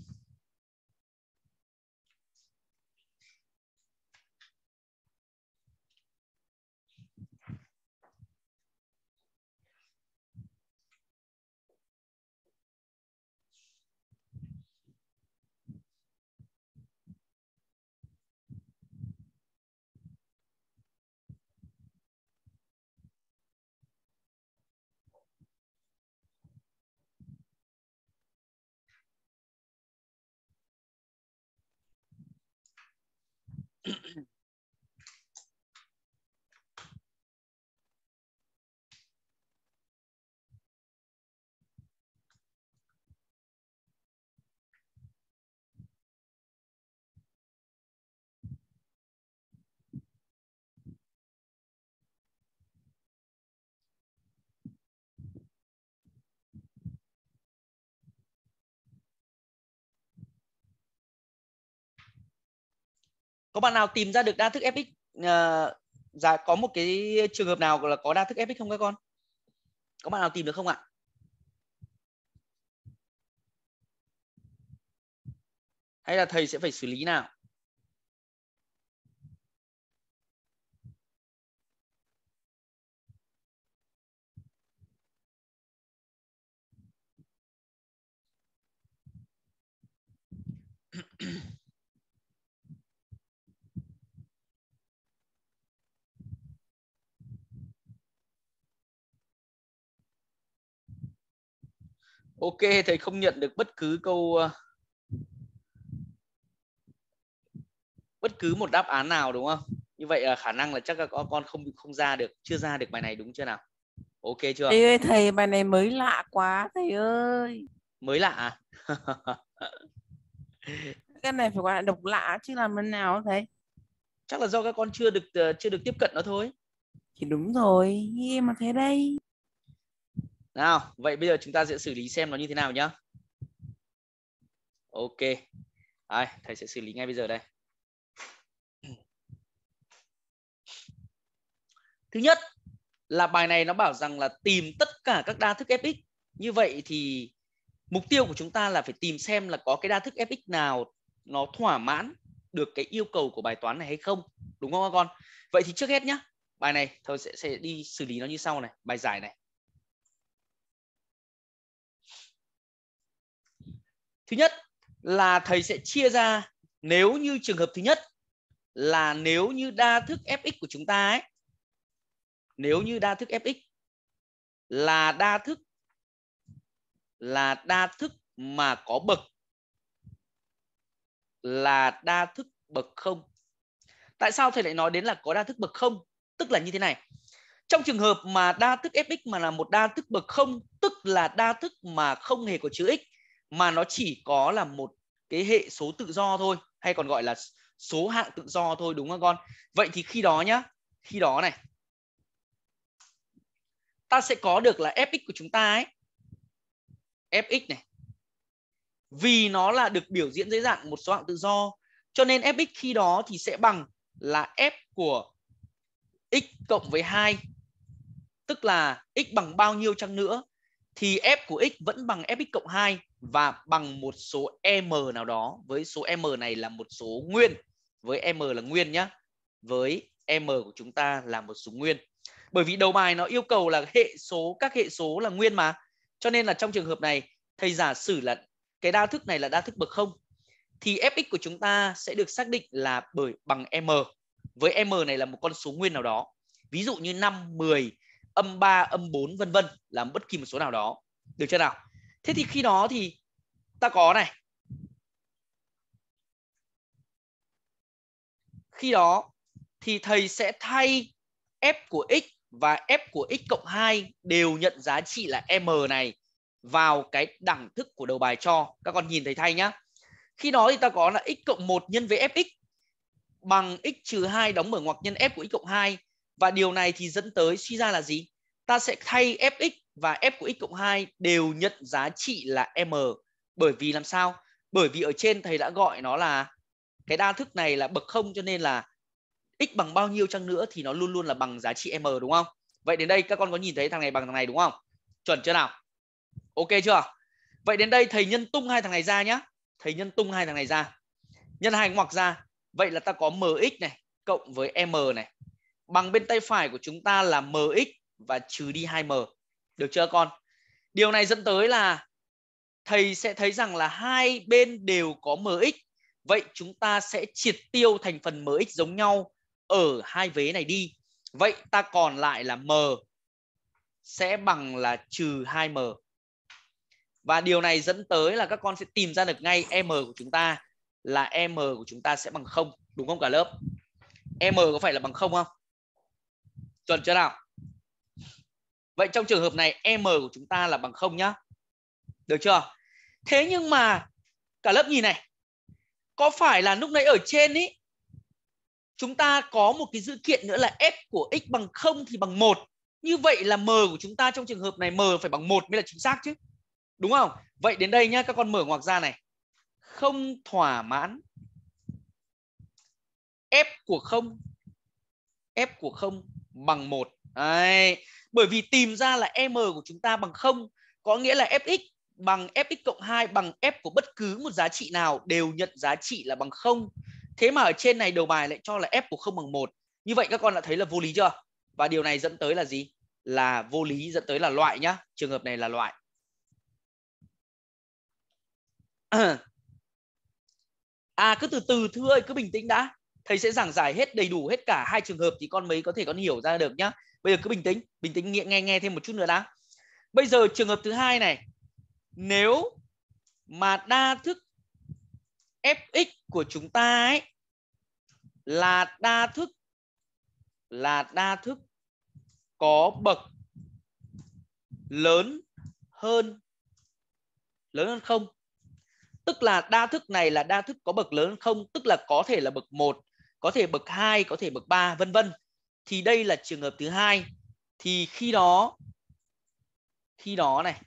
Có bạn nào tìm ra được đa thức Fx? Uh, dạ, có một cái trường hợp nào là có đa thức Fx không các con? Có bạn nào tìm được không ạ? Hay là thầy sẽ phải xử lý nào? Ok, thầy không nhận được bất cứ câu bất cứ một đáp án nào đúng không? Như vậy là khả năng là chắc là con không không ra được, chưa ra được bài này đúng chưa nào? Ok chưa? Thầy ơi, thầy bài này mới lạ quá thầy ơi. Mới lạ à? Cái này phải gọi là độc lạ chứ làm lần nào thầy? Chắc là do các con chưa được chưa được tiếp cận nó thôi. Thì đúng rồi, như em mà thế đây. Nào, vậy bây giờ chúng ta sẽ xử lý xem nó như thế nào nhá. Ok. Đây, thầy sẽ xử lý ngay bây giờ đây. Thứ nhất là bài này nó bảo rằng là tìm tất cả các đa thức ép ích. Như vậy thì mục tiêu của chúng ta là phải tìm xem là có cái đa thức ép ích nào nó thỏa mãn được cái yêu cầu của bài toán này hay không. Đúng không các con? Vậy thì trước hết nhá, bài này thầy sẽ, sẽ đi xử lý nó như sau này. Bài giải này. Thứ nhất là thầy sẽ chia ra, nếu như trường hợp thứ nhất là nếu như đa thức ép ích của chúng ta ấy, nếu như đa thức ép ích là đa thức là đa thức mà có bậc là đa thức bậc không. Tại sao thầy lại nói đến là có đa thức bậc không? Tức là như thế này. Trong trường hợp mà đa thức ép ích mà là một đa thức bậc không, tức là đa thức mà không hề có chữ x, mà nó chỉ có là một cái hệ số tự do thôi, hay còn gọi là số hạng tự do thôi, đúng không con? Vậy thì khi đó nhá, khi đó này, ta sẽ có được là fx của chúng ta ấy, fx này, vì nó là được biểu diễn dưới dạng một số hạng tự do, cho nên fx khi đó thì sẽ bằng là f của x cộng với hai, tức là x bằng bao nhiêu chăng nữa thì f của x vẫn bằng fx cộng hai và bằng một số m nào đó, với số m này là một số nguyên, với m là nguyên nhá, với m của chúng ta là một số nguyên. Bởi vì đầu bài nó yêu cầu là hệ số, các hệ số là nguyên mà, cho nên là trong trường hợp này thầy giả sử là cái đa thức này là đa thức bậc không thì fx của chúng ta sẽ được xác định là bởi bằng m, với m này là một con số nguyên nào đó, ví dụ như năm, mười, âm ba, âm bốn vân vân, là bất kỳ một số nào đó. Được chưa nào? Thế thì khi đó thì ta có này. Khi đó thì thầy sẽ thay f của x và f của x cộng hai đều nhận giá trị là m này vào cái đẳng thức của đầu bài cho. Các con nhìn thầy thay nhá. Khi đó thì ta có là x cộng một nhân với fx bằng x trừ hai đóng mở ngoặc nhân f của x cộng hai. Và điều này thì dẫn tới suy ra là gì? Ta sẽ thay fx và f của x cộng hai đều nhận giá trị là m. Bởi vì làm sao? Bởi vì ở trên thầy đã gọi nó là cái đa thức này là bậc không, cho nên là x bằng bao nhiêu chăng nữa thì nó luôn luôn là bằng giá trị m, đúng không? Vậy đến đây các con có nhìn thấy thằng này bằng thằng này đúng không? Chuẩn chưa nào? Ok chưa? Vậy đến đây thầy nhân tung hai thằng này ra nhá. Thầy nhân tung hai thằng này ra. Nhân hai ngoặc ra. Vậy là ta có mx này cộng với m này bằng bên tay phải của chúng ta là mx và trừ đi hai m. Được chưa con? Điều này dẫn tới là thầy sẽ thấy rằng là hai bên đều có mx. Vậy chúng ta sẽ triệt tiêu thành phần mx giống nhau ở hai vế này đi. Vậy ta còn lại là m sẽ bằng là trừ hai m. Và điều này dẫn tới là các con sẽ tìm ra được ngay m của chúng ta là m của chúng ta sẽ bằng không, đúng không cả lớp? M có phải là bằng không không? Chuẩn chưa nào? Vậy trong trường hợp này m của chúng ta là bằng không nhá. Được chưa? Thế nhưng mà cả lớp nhìn này, có phải là lúc nãy ở trên ý chúng ta có một cái dữ kiện nữa là f của x bằng không thì bằng một. Như vậy là m của chúng ta trong trường hợp này m phải bằng một mới là chính xác chứ. Đúng không? Vậy đến đây nhá, các con mở ngoặc ra này. Không thỏa mãn f của không, f của không bằng một. Đấy. Bởi vì tìm ra là m của chúng ta bằng không, có nghĩa là fx bằng fx cộng hai bằng f của bất cứ một giá trị nào đều nhận giá trị là bằng không. Thế mà ở trên này đầu bài lại cho là f của không bằng một. Như vậy các con đã thấy là vô lý chưa? Và điều này dẫn tới là gì? Là vô lý, dẫn tới là loại nhá. Trường hợp này là loại. À cứ từ từ Thư ơi, cứ bình tĩnh đã. Thầy sẽ giảng giải hết đầy đủ hết cả hai trường hợp thì con mới có thể con hiểu ra được nhá. Bây giờ cứ bình tĩnh, bình tĩnh nghe nghe, nghe thêm một chút nữa đã. Bây giờ trường hợp thứ hai này. Nếu mà đa thức fx của chúng ta ấy là đa thức là đa thức có bậc lớn hơn lớn hơn không. Tức là đa thức này là đa thức có bậc lớn hơn không, tức là có thể là bậc một, có thể bậc hai, có thể bậc ba, vân vân. Thì đây là trường hợp thứ hai. Thì khi đó khi đó này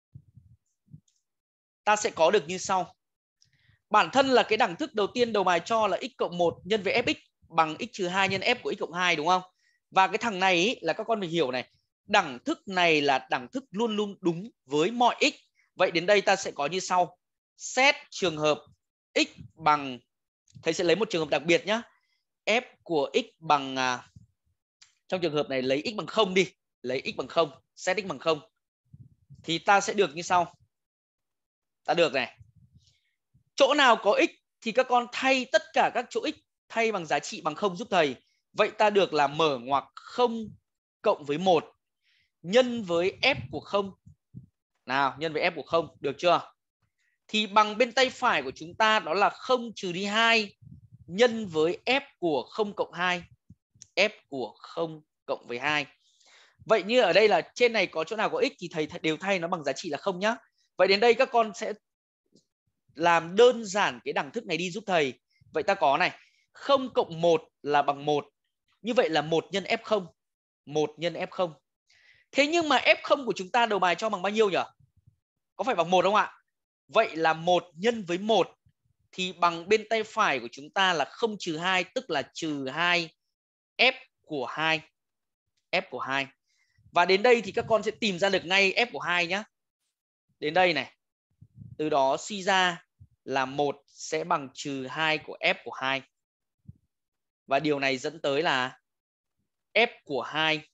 ta sẽ có được như sau. Bản thân là cái đẳng thức đầu tiên đầu bài cho là x cộng một nhân với fx bằng x trừ hai nhân f của x cộng hai, đúng không? Và cái thằng này ý, là các con mình hiểu này, đẳng thức này là đẳng thức luôn luôn đúng với mọi x. Vậy đến đây ta sẽ có như sau. Xét trường hợp x bằng, thầy sẽ lấy một trường hợp đặc biệt nhé. F của x bằng, à, trong trường hợp này lấy x bằng không đi, lấy x bằng không, xét x bằng không. Thì ta sẽ được như sau. Ta được này. Chỗ nào có x thì các con thay tất cả các chỗ x thay bằng giá trị bằng không giúp thầy. Vậy ta được là mở ngoặc không cộng với một nhân với f của không. Nào, nhân với f của không, được chưa? Thì bằng bên tay phải của chúng ta đó là không trừ đi hai nhân với f của không cộng hai. F của không cộng với hai. Vậy như ở đây là trên này có chỗ nào có x thì thầy đều thay nó bằng giá trị là không nhá. Vậy đến đây các con sẽ làm đơn giản cái đẳng thức này đi giúp thầy. Vậy ta có này, không cộng một là bằng một. Như vậy là một nhân f không. một nhân f không. Thế nhưng mà f không của chúng ta đầu bài cho bằng bao nhiêu nhỉ? Có phải bằng một không ạ? Vậy là một nhân với một thì bằng bên tay phải của chúng ta là không trừ hai, tức là trừ hai f của hai. F của hai. Và đến đây thì các con sẽ tìm ra được ngay f của hai nhé. Đến đây này. Từ đó suy ra là một sẽ bằng trừ hai của f của hai. Và điều này dẫn tới là f của hai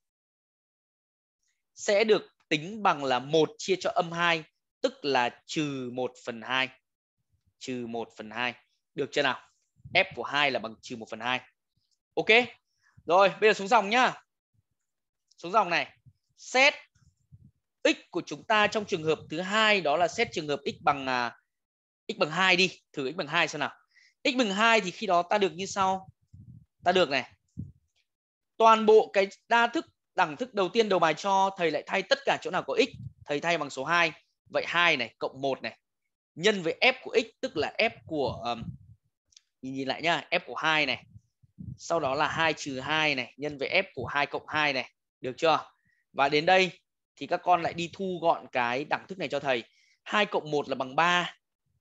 sẽ được tính bằng là một chia cho âm hai, tức là trừ một phần hai. Trừ một phần hai. Được chưa nào? F của hai là bằng trừ một phần hai. Ok. Rồi, bây giờ xuống dòng nhá. Xuống dòng này. Xét x của chúng ta trong trường hợp thứ hai đó là xét trường hợp x bằng uh, x bằng hai đi, thử x bằng hai xem nào. X bằng hai thì khi đó ta được như sau. Ta được này. Toàn bộ cái đa thức đẳng thức đầu tiên đầu bài cho thầy lại thay tất cả chỗ nào có x, thầy thay bằng số hai. Vậy hai này cộng một này nhân với f của x, tức là f của um, nhìn, nhìn lại nhá, f của hai này. Sau đó là hai trừ hai này nhân với f của hai cộng hai này, được chưa? Và đến đây thì các con lại đi thu gọn cái đẳng thức này cho thầy. hai cộng một là bằng ba.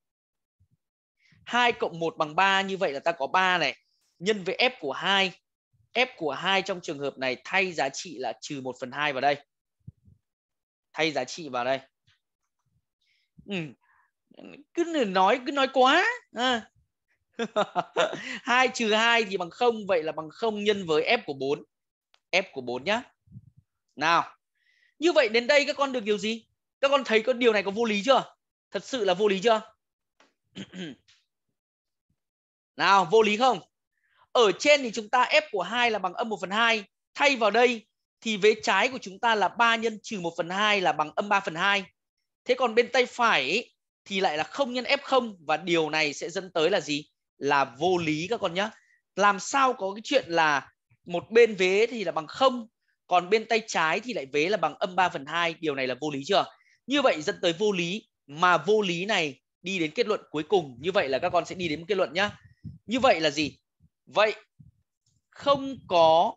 hai cộng một bằng ba, như vậy là ta có ba này nhân với f của hai. F của hai trong trường hợp này thay giá trị là trừ một phần hai vào đây. Thay giá trị vào đây. Ừ. Cứ nói cứ nói quá. À. hai trừ hai thì bằng không, vậy là bằng không nhân với f của bốn. F của bốn nhá. Nào. Như vậy đến đây các con được điều gì? Các con thấy có điều này có vô lý chưa? Thật sự là vô lý chưa? Nào, vô lý không? Ở trên thì chúng ta f của hai là bằng âm một phần hai. Thay vào đây thì vế trái của chúng ta là ba nhân trừ một phần hai là bằng âm ba phần hai. Thế còn bên tay phải ấy, thì lại là không nhân f không. Và điều này sẽ dẫn tới là gì? Là vô lý các con nhé. Làm sao có cái chuyện là một bên vế thì là bằng không, còn bên tay trái thì lại vế là bằng âm ba phần hai. Điều này là vô lý chưa? Như vậy dẫn tới vô lý. Mà vô lý này đi đến kết luận cuối cùng. Như vậy là các con sẽ đi đến một kết luận nhá. Như vậy là gì? Vậy không có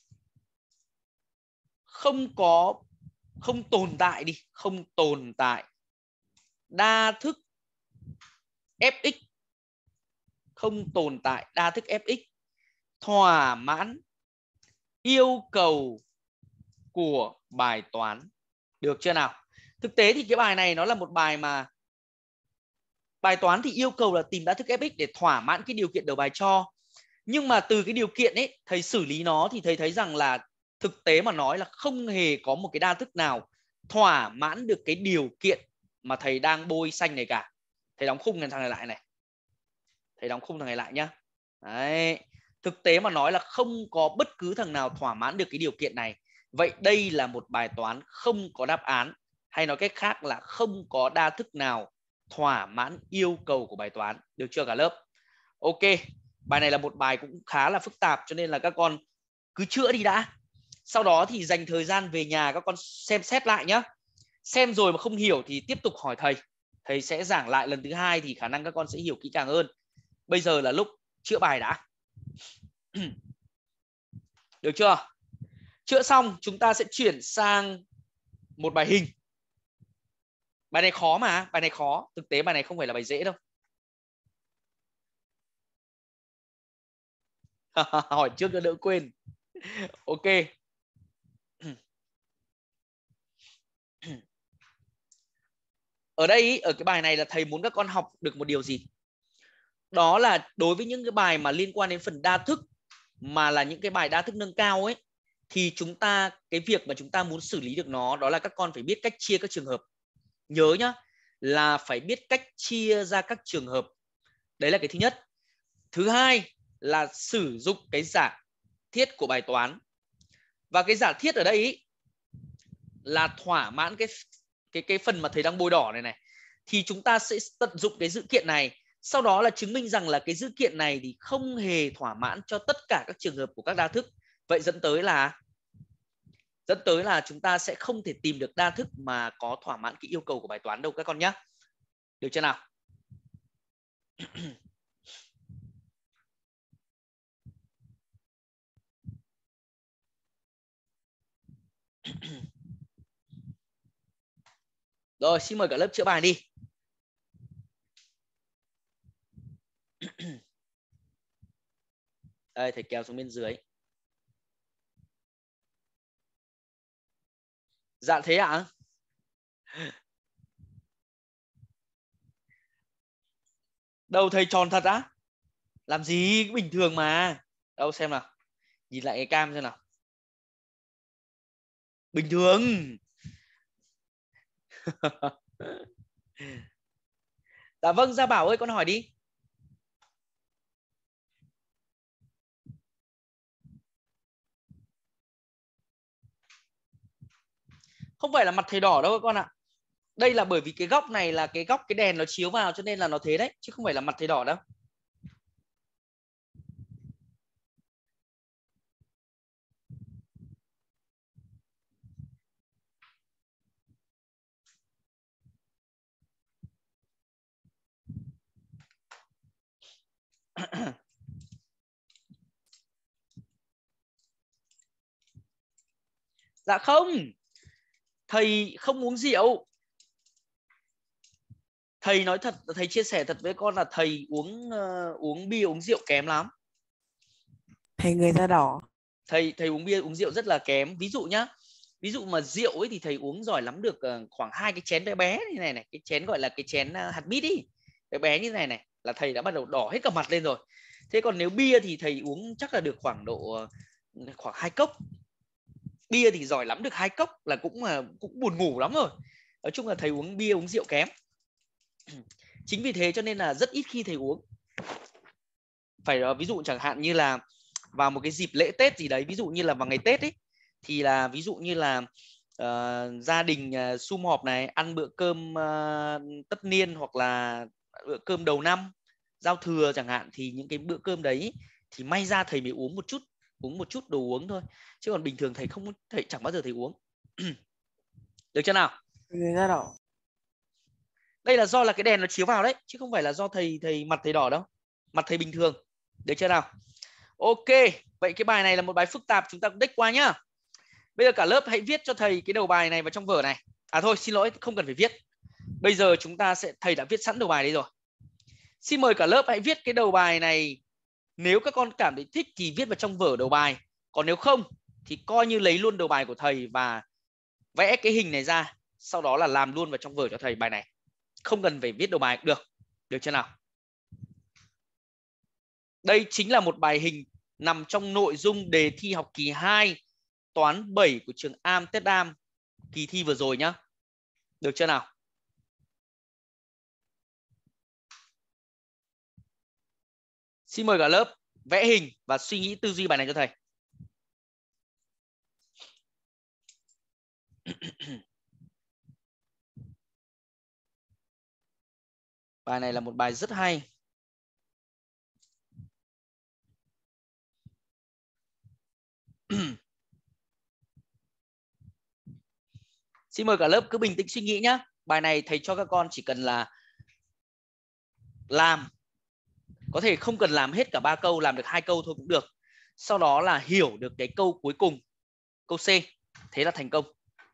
Không có Không tồn tại đi Không tồn tại đa thức fx. Không tồn tại đa thức fx thỏa mãn yêu cầu của bài toán. Được chưa nào? Thực tế thì cái bài này nó là một bài mà bài toán thì yêu cầu là tìm đa thức fx để thỏa mãn cái điều kiện đầu bài cho. Nhưng mà từ cái điều kiện ấy, thầy xử lý nó thì thầy thấy rằng là thực tế mà nói là không hề có một cái đa thức nào thỏa mãn được cái điều kiện mà thầy đang bôi xanh này cả. Thầy đóng khung thằng này lại này. Thầy đóng khung thằng này lại nhá. Đấy. Thực tế mà nói là không có bất cứ thằng nào thỏa mãn được cái điều kiện này. Vậy đây là một bài toán không có đáp án. Hay nói cách khác là không có đa thức nào thỏa mãn yêu cầu của bài toán. Được chưa cả lớp? Ok. Bài này là một bài cũng khá là phức tạp, cho nên là các con cứ chữa đi đã. Sau đó thì dành thời gian về nhà các con xem xét lại nhé. Xem rồi mà không hiểu thì tiếp tục hỏi thầy. Thầy sẽ giảng lại lần thứ hai thì khả năng các con sẽ hiểu kỹ càng hơn. Bây giờ là lúc chữa bài đã. Được chưa? Chữa xong chúng ta sẽ chuyển sang một bài hình. Bài này khó mà, bài này khó. Thực tế bài này không phải là bài dễ đâu. Hỏi trước cho đỡ quên. Ok. Ở đây, ở cái bài này là thầy muốn các con học được một điều gì? Đó là đối với những cái bài mà liên quan đến phần đa thức, mà là những cái bài đa thức nâng cao ấy, thì chúng ta, cái việc mà chúng ta muốn xử lý được nó, đó là các con phải biết cách chia các trường hợp. Nhớ nhá, là phải biết cách chia ra các trường hợp. Đấy là cái thứ nhất. Thứ hai là sử dụng cái giả thiết của bài toán. Và cái giả thiết ở đây ý, là thỏa mãn cái cái cái phần mà thầy đang bôi đỏ này này, thì chúng ta sẽ tận dụng cái dữ kiện này, sau đó là chứng minh rằng là cái dữ kiện này thì không hề thỏa mãn cho tất cả các trường hợp của các đa thức. Vậy dẫn tới là dẫn tới là chúng ta sẽ không thể tìm được đa thức mà có thỏa mãn cái yêu cầu của bài toán đâu các con nhé. Được chưa nào? Rồi, xin mời cả lớp chữa bài đi. Đây, thầy kéo xuống bên dưới. Dạ thế ạ? À? Đầu thầy tròn thật á? Làm gì, bình thường mà. Đâu xem nào. Nhìn lại cái cam xem nào. Bình thường. Dạ vâng, Gia Bảo ơi, con hỏi đi. Không phải là mặt thầy đỏ đâu các con ạ. Đây là bởi vì cái góc này là cái góc cái đèn nó chiếu vào cho nên là nó thế đấy, chứ không phải là mặt thầy đỏ đâu. Dạ không, thầy không uống rượu. Thầy nói thật, thầy chia sẻ thật với con là thầy uống uh, uống bia uống rượu kém lắm. Thầy người da đỏ. Thầy thầy uống bia uống rượu rất là kém. Ví dụ nhá, ví dụ mà rượu ấy thì thầy uống giỏi lắm được uh, khoảng hai cái chén bé bé như này này, cái chén gọi là cái chén uh, hạt mít đi, bé bé như này này là thầy đã bắt đầu đỏ hết cả mặt lên rồi. Thế còn nếu bia thì thầy uống chắc là được khoảng độ uh, khoảng hai cốc. Bia thì giỏi lắm được hai cốc là cũng uh, cũng buồn ngủ lắm rồi. Nói chung là thầy uống bia uống rượu kém. Chính vì thế cho nên là rất ít khi thầy uống. Phải uh, ví dụ chẳng hạn như là vào một cái dịp lễ Tết gì đấy, ví dụ như là vào ngày Tết ấy, thì là ví dụ như là uh, gia đình uh, sum họp này, ăn bữa cơm uh, tất niên hoặc là bữa cơm đầu năm, giao thừa chẳng hạn, thì những cái bữa cơm đấy thì may ra thầy mới uống một chút, uống một chút đồ uống thôi, chứ còn bình thường thầy không, thầy chẳng bao giờ thầy uống. Được chưa nào? Người da đỏ. Đây là do là cái đèn nó chiếu vào đấy, chứ không phải là do thầy thầy mặt thầy đỏ đâu, mặt thầy bình thường. Được chưa nào? Ok, vậy cái bài này là một bài phức tạp, chúng ta cũng đích qua nhá. Bây giờ cả lớp hãy viết cho thầy cái đầu bài này vào trong vở này. À thôi, xin lỗi, không cần phải viết. Bây giờ chúng ta sẽ, thầy đã viết sẵn đầu bài đấy rồi. Xin mời cả lớp hãy viết cái đầu bài này. Nếu các con cảm thấy thích thì viết vào trong vở đầu bài. Còn nếu không thì coi như lấy luôn đầu bài của thầy và vẽ cái hình này ra, sau đó là làm luôn vào trong vở cho thầy bài này. Không cần phải viết đầu bài cũng được. Được chưa nào? Đây chính là một bài hình nằm trong nội dung đề thi học kỳ hai toán bảy của trường Amsterdam kỳ thi vừa rồi nhá. Được chưa nào? Xin mời cả lớp vẽ hình và suy nghĩ tư duy bài này cho thầy. Bài này là một bài rất hay. Xin mời cả lớp cứ bình tĩnh suy nghĩ nhé. Bài này thầy cho các con chỉ cần là làm, có thể không cần làm hết cả ba câu, làm được hai câu thôi cũng được. Sau đó là hiểu được cái câu cuối cùng, câu C, thế là thành công.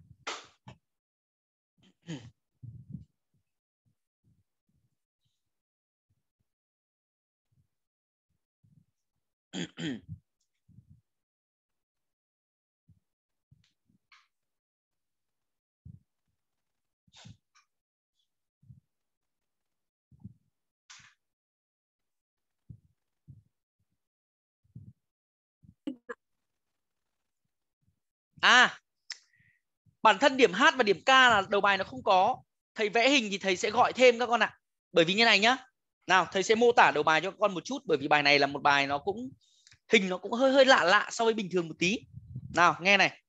À, bản thân điểm H và điểm K là đầu bài nó không có. Thầy vẽ hình thì thầy sẽ gọi thêm các con ạ. Bởi vì như này nhá. Nào, thầy sẽ mô tả đầu bài cho các con một chút. Bởi vì bài này là một bài nó cũng hình nó cũng hơi hơi lạ lạ so với bình thường một tí. Nào, nghe này.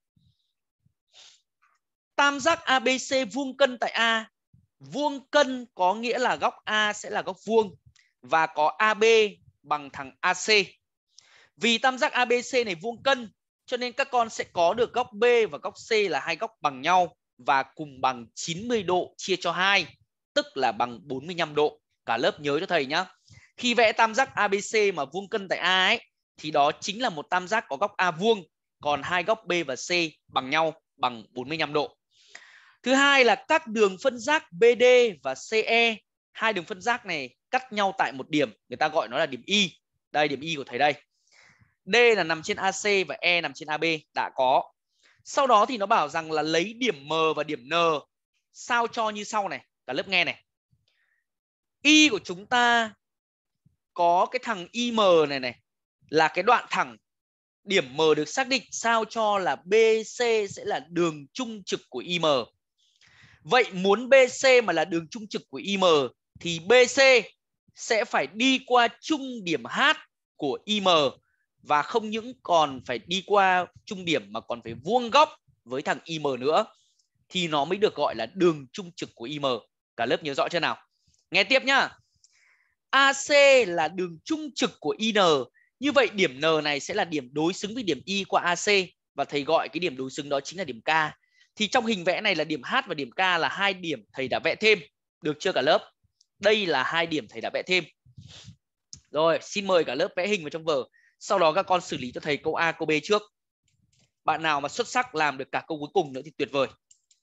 Tam giác a bê xê vuông cân tại A. Vuông cân có nghĩa là góc A sẽ là góc vuông. Và có a bê bằng thằng a xê. Vì tam giác a bê xê này vuông cân, cho nên các con sẽ có được góc B và góc C là hai góc bằng nhau và cùng bằng chín mươi độ chia cho hai, tức là bằng bốn mươi lăm độ. Cả lớp nhớ cho thầy nhá. Khi vẽ tam giác a bê xê mà vuông cân tại A ấy, thì đó chính là một tam giác có góc A vuông, còn hai góc B và C bằng nhau bằng bốn mươi lăm độ. Thứ hai là các đường phân giác bê đê và xê e, hai đường phân giác này cắt nhau tại một điểm, người ta gọi nó là điểm Y. Đây, điểm Y của thầy đây. D là nằm trên a xê và E nằm trên a bê, đã có. Sau đó thì nó bảo rằng là lấy điểm M và điểm N sao cho như sau này. Cả lớp nghe này. Y của chúng ta có cái thằng i em này này, là cái đoạn thẳng. Điểm M được xác định sao cho là bê xê sẽ là đường trung trực của i em. Vậy muốn bê xê mà là đường trung trực của i em thì bê xê sẽ phải đi qua trung điểm H của i em. Và không những còn phải đi qua trung điểm mà còn phải vuông góc với thằng i em nữa, thì nó mới được gọi là đường trung trực của i em. Cả lớp nhớ rõ chưa nào? Nghe tiếp nhá. a xê là đường trung trực của i en. Như vậy điểm N này sẽ là điểm đối xứng với điểm Y qua a xê. Và thầy gọi cái điểm đối xứng đó chính là điểm K. Thì trong hình vẽ này là điểm H và điểm K là hai điểm thầy đã vẽ thêm. Được chưa cả lớp? Đây là hai điểm thầy đã vẽ thêm. Rồi, xin mời cả lớp vẽ hình vào trong vở. Sau đó các con xử lý cho thầy câu A, câu B trước. Bạn nào mà xuất sắc làm được cả câu cuối cùng nữa thì tuyệt vời.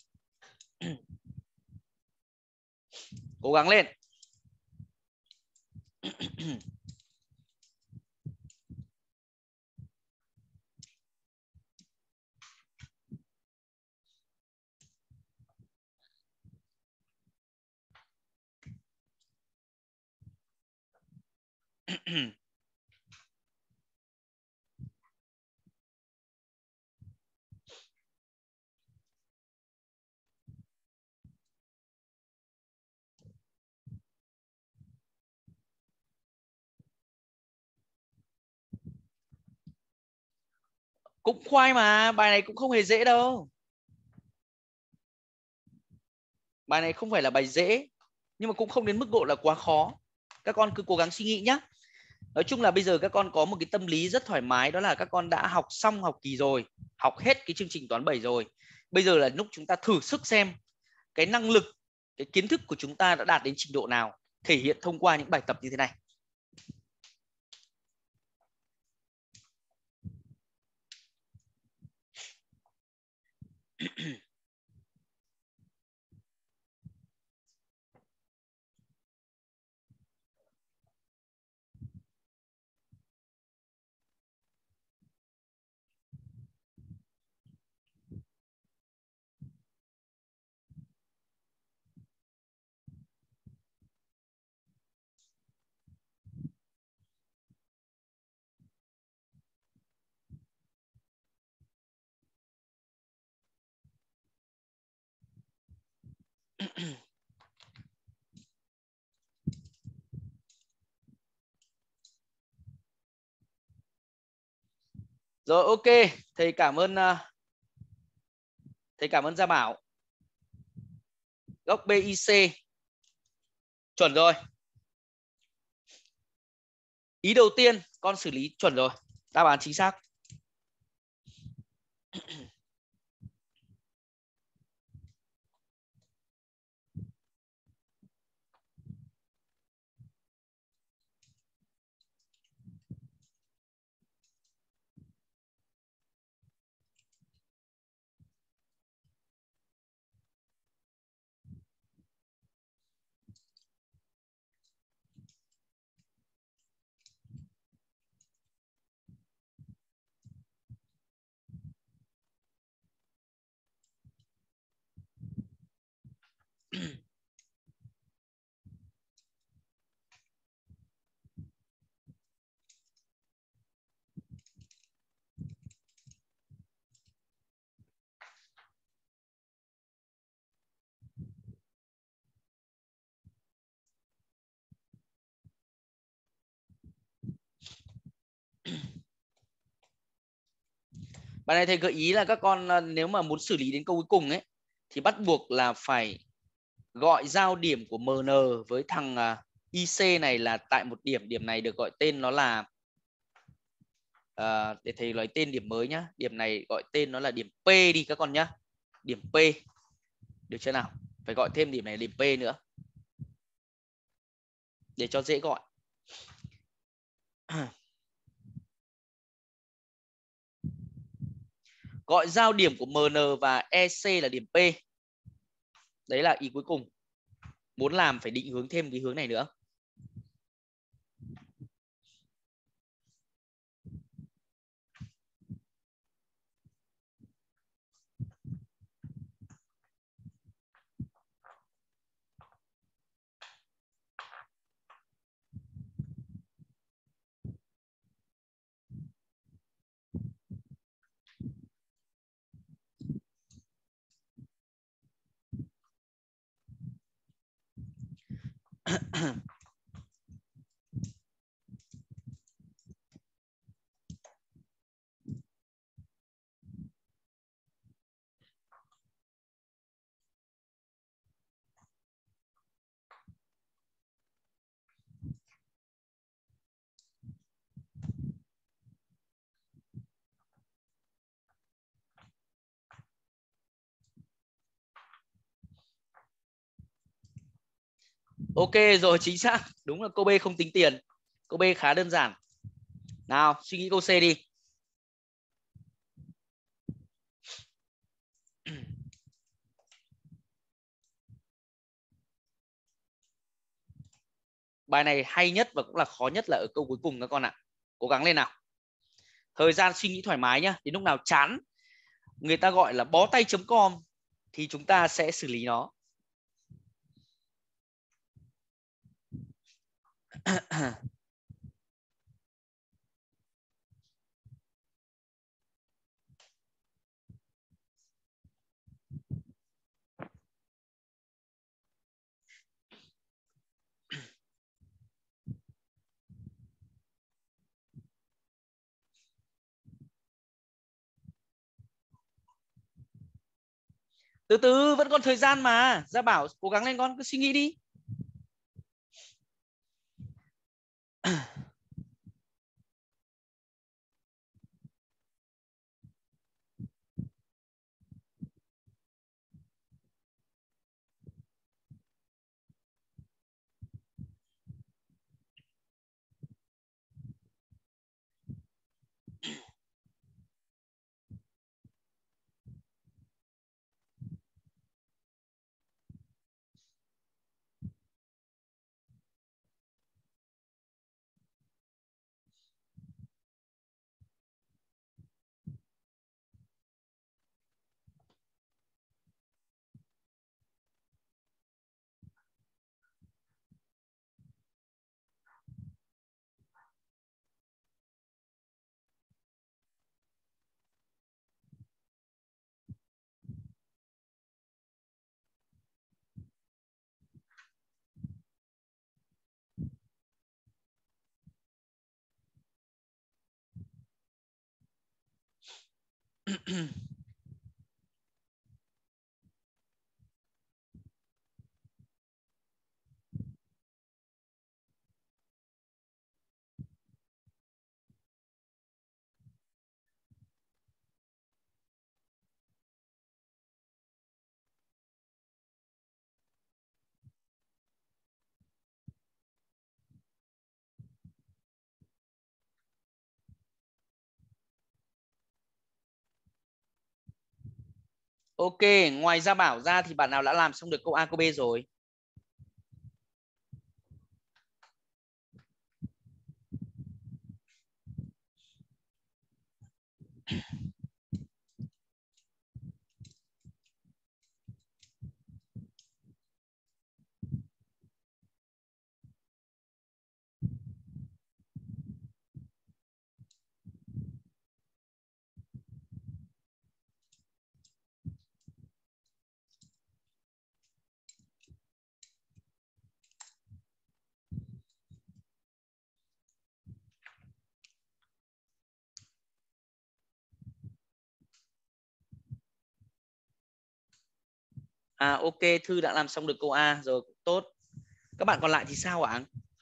Cố gắng lên. Cũng khoai mà, bài này cũng không hề dễ đâu. Bài này không phải là bài dễ, nhưng mà cũng không đến mức độ là quá khó. Các con cứ cố gắng suy nghĩ nhé. Nói chung là bây giờ các con có một cái tâm lý rất thoải mái, đó là các con đã học xong học kỳ rồi, học hết cái chương trình toán bảy rồi. Bây giờ là lúc chúng ta thử sức xem cái năng lực, cái kiến thức của chúng ta đã đạt đến trình độ nào, thể hiện thông qua những bài tập như thế này. Rồi, ok, thầy cảm ơn thầy cảm ơn Gia Bảo. Góc bê i xê chuẩn rồi. Ý đầu tiên con xử lý chuẩn rồi, đáp án chính xác. Bài này thầy gợi ý là các con nếu mà muốn xử lý đến câu cuối cùng ấy thì bắt buộc là phải gọi giao điểm của em en với thằng i xê này là tại một điểm. Điểm này được gọi tên nó là à, để thầy nói tên điểm mới nhá. Điểm này gọi tên nó là điểm P đi các con nhá. Điểm P. Được chưa nào? Phải gọi thêm điểm này điểm P nữa. Để cho dễ gọi. Gọi giao điểm của em en và e xê là điểm P. Đấy là ý cuối cùng. Muốn làm phải định hướng thêm cái hướng này nữa. Ok rồi, chính xác. Đúng là câu B không tính tiền. Câu B khá đơn giản. Nào, suy nghĩ câu C đi. Bài này hay nhất và cũng là khó nhất là ở câu cuối cùng các con ạ. Cố gắng lên nào. Thời gian suy nghĩ thoải mái nhá. Đến lúc nào chán, người ta gọi là bó tay chấm com thì chúng ta sẽ xử lý nó. Từ từ, vẫn còn thời gian mà. Gia Bảo cố gắng lên con, cứ suy nghĩ đi. Ok, ngoài Gia Bảo ra thì bạn nào đã làm xong được câu A câu B rồi? À ok, Thư đã làm xong được câu A rồi, tốt. Các bạn còn lại thì sao ạ?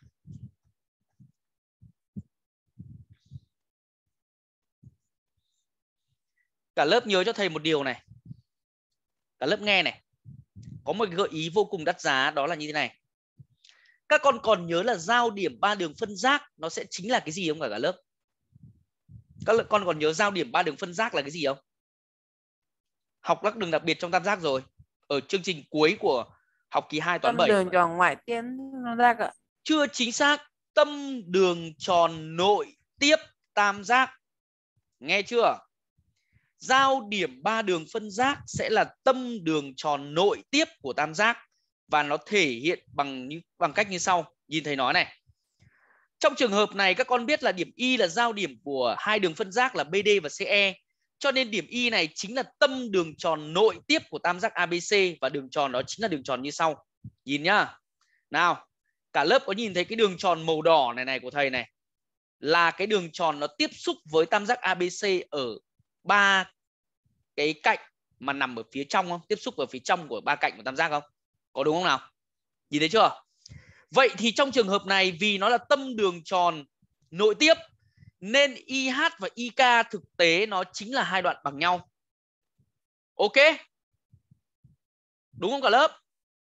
Cả lớp nhớ cho thầy một điều này. Cả lớp nghe này. Có một gợi ý vô cùng đắt giá, đó là như thế này. Các con còn nhớ là giao điểm ba đường phân giác nó sẽ chính là cái gì không cả cả lớp? Các con còn nhớ giao điểm ba đường phân giác là cái gì không? Học các đường đặc biệt trong tam giác rồi. Ở chương trình cuối của học kỳ hai toán Tâm bảy. đường tròn ngoại tiến nó ra cả. Chưa chính xác. Tâm đường tròn nội tiếp tam giác. Nghe chưa? Giao điểm ba đường phân giác sẽ là tâm đường tròn nội tiếp của tam giác, và nó thể hiện bằng như bằng cách như sau. Nhìn thầy nói này. Trong trường hợp này các con biết là điểm Y là giao điểm của hai đường phân giác là bê đê và xê e. Cho nên điểm Y này chính là tâm đường tròn nội tiếp của tam giác a bê xê, và đường tròn đó chính là đường tròn như sau. Nhìn nhá. Nào, cả lớp có nhìn thấy cái đường tròn màu đỏ này này của thầy này, là cái đường tròn nó tiếp xúc với tam giác a bê xê ở ba cái cạnh mà nằm ở phía trong không? Tiếp xúc ở phía trong của ba cạnh của tam giác không? Có đúng không nào? Nhìn thấy chưa? Vậy thì trong trường hợp này, vì nó là tâm đường tròn nội tiếp nên i hát và i ca thực tế nó chính là hai đoạn bằng nhau. Ok? Đúng không cả lớp?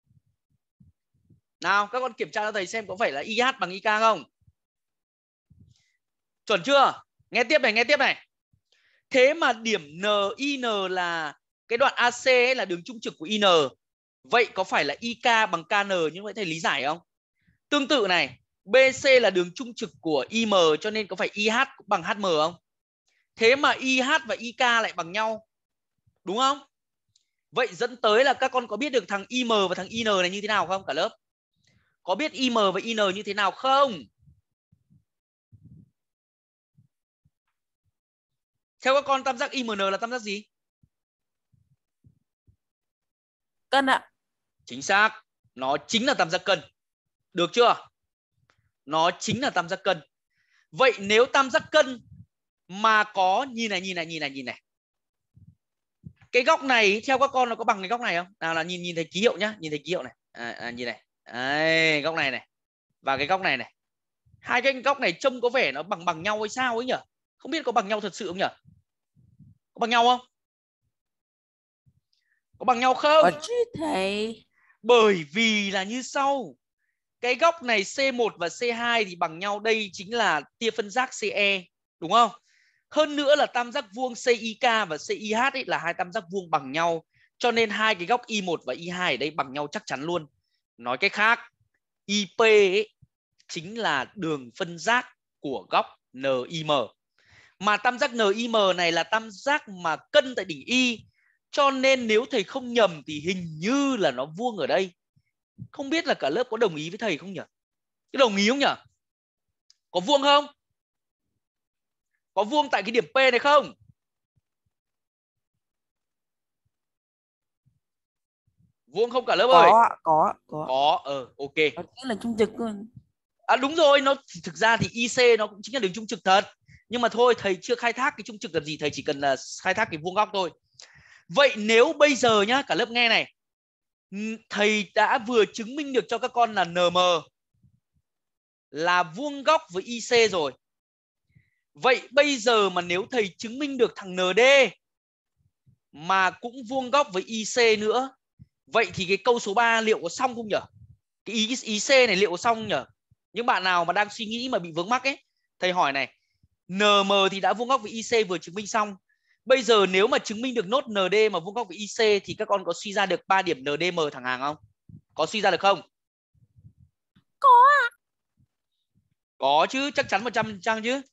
Nào, các con kiểm tra cho thầy xem có phải là i hát bằng i ca không? Chuẩn chưa? Nghe tiếp này, nghe tiếp này. Thế mà điểm en i en là cái đoạn a xê ấy, là đường trung trực của i en. Vậy có phải là i ca bằng ca en như vậy thầy lý giải không? Tương tự này, bê xê là đường trung trực của i em, cho nên có phải i hát cũng bằng hát em không? Thế mà i hát và i ca lại bằng nhau. Đúng không? Vậy dẫn tới là các con có biết được thằng i em và thằng i en này như thế nào không cả lớp? Có biết i em và i en như thế nào không? Theo các con tam giác i em en là tam giác gì? Cân ạ. Chính xác. Nó chính là tam giác cân. Được chưa? Nó chính là tam giác cân. Vậy nếu tam giác cân mà có nhìn này, nhìn này, nhìn này, nhìn này. Cái góc này theo các con nó có bằng cái góc này không? Nào là nhìn nhìn thấy ký hiệu nhá, nhìn thấy ký hiệu này. À, à, nhìn này. Đấy, góc này này. Và cái góc này này. Hai cái góc này trông có vẻ nó bằng bằng nhau hay sao ấy nhỉ? Không biết có bằng nhau thật sự không nhỉ? Có bằng nhau không? Có bằng nhau không? Có chứ thầy. Bởi vì là như sau. Cái góc này xê một và xê hai thì bằng nhau, đây chính là tia phân giác xê e, đúng không? Hơn nữa là tam giác vuông xê i ca và xê i hát ấy là hai tam giác vuông bằng nhau, cho nên hai cái góc i một và i hai ở đây bằng nhau chắc chắn luôn. Nói cách khác, i pê ấy chính là đường phân giác của góc en i em. Mà tam giác en i em này là tam giác mà cân tại đỉnh Y, cho nên nếu thầy không nhầm thì hình như là nó vuông ở đây. Không biết là cả lớp có đồng ý với thầy không nhỉ? Có đồng ý không nhỉ? Có vuông không? Có vuông tại cái điểm P này không? Vuông không cả lớp ơi? Có ạ, có, có. Có, ờ, ok. Nó chính là trung trực luôn. À đúng rồi, nó thực ra thì i xê nó cũng chính là đường trung trực thật. Nhưng mà thôi, thầy chưa khai thác cái trung trực làm gì, thầy chỉ cần là khai thác cái vuông góc thôi. Vậy nếu bây giờ nhá, cả lớp nghe này. Thầy đã vừa chứng minh được cho các con là en em là vuông góc với i xê rồi. Vậy bây giờ mà nếu thầy chứng minh được thằng en đê mà cũng vuông góc với i xê nữa, vậy thì cái câu số ba liệu có xong không nhỉ? Cái ý, ý C này liệu có xong không nhỉ? Những bạn nào mà đang suy nghĩ mà bị vướng mắc ấy, thầy hỏi này, en em thì đã vuông góc với i xê vừa chứng minh xong. Bây giờ nếu mà chứng minh được nốt en đê mà vuông góc với i xê thì các con có suy ra được ba điểm en đê em thẳng hàng không? Có suy ra được không? Có ạ. Có chứ, chắc chắn một trăm phần trăm chứ.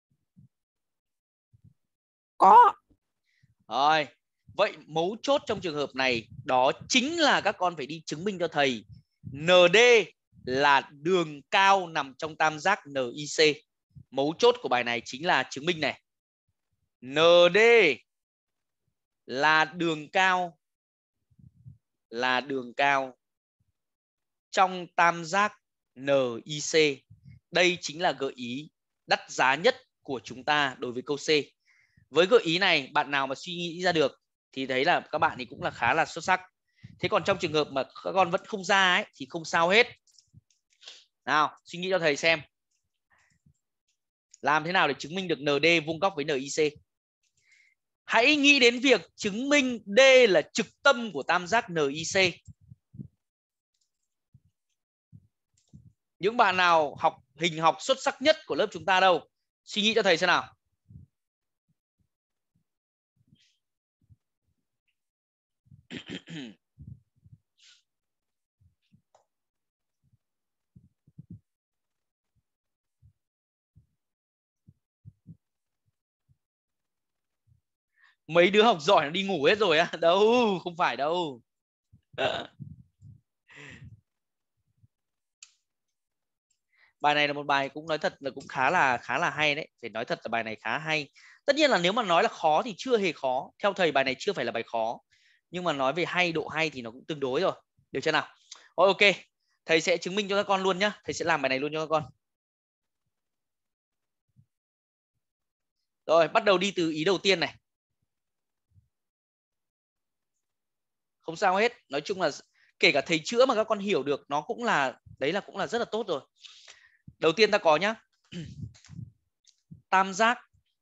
Có. Rồi, vậy mấu chốt trong trường hợp này đó chính là các con phải đi chứng minh cho thầy en đê là đường cao nằm trong tam giác en i xê. Mấu chốt của bài này chính là chứng minh này. en đê là đường cao là đường cao trong tam giác en i xê. Đây chính là gợi ý đắt giá nhất của chúng ta đối với câu C. Với gợi ý này, bạn nào mà suy nghĩ ra được thì thấy là các bạn thì cũng là khá là xuất sắc. Thế còn trong trường hợp mà các con vẫn không ra ấy thì không sao hết. Nào, suy nghĩ cho thầy xem. Làm thế nào để chứng minh được en đê vuông góc với en i xê? Hãy nghĩ đến việc chứng minh D là trực tâm của tam giác en i xê. Những bạn nào học hình học xuất sắc nhất của lớp chúng ta đâu? Suy nghĩ cho thầy xem nào. Mấy đứa học giỏi nó đi ngủ hết rồi á? Đâu, không phải đâu. Bài này là một bài cũng nói thật là cũng khá là khá là hay đấy. Phải nói thật là bài này khá hay. Tất nhiên là nếu mà nói là khó thì chưa hề khó. Theo thầy bài này chưa phải là bài khó. Nhưng mà nói về hay, độ hay thì nó cũng tương đối rồi. Được chưa nào? Ok, thầy sẽ chứng minh cho các con luôn nhá. Thầy sẽ làm bài này luôn cho các con. Rồi, bắt đầu đi từ ý đầu tiên này. Không sao hết. Nói chung là kể cả thầy chữa mà các con hiểu được nó cũng là, đấy là cũng là rất là tốt rồi. Đầu tiên ta có nhá. Tam giác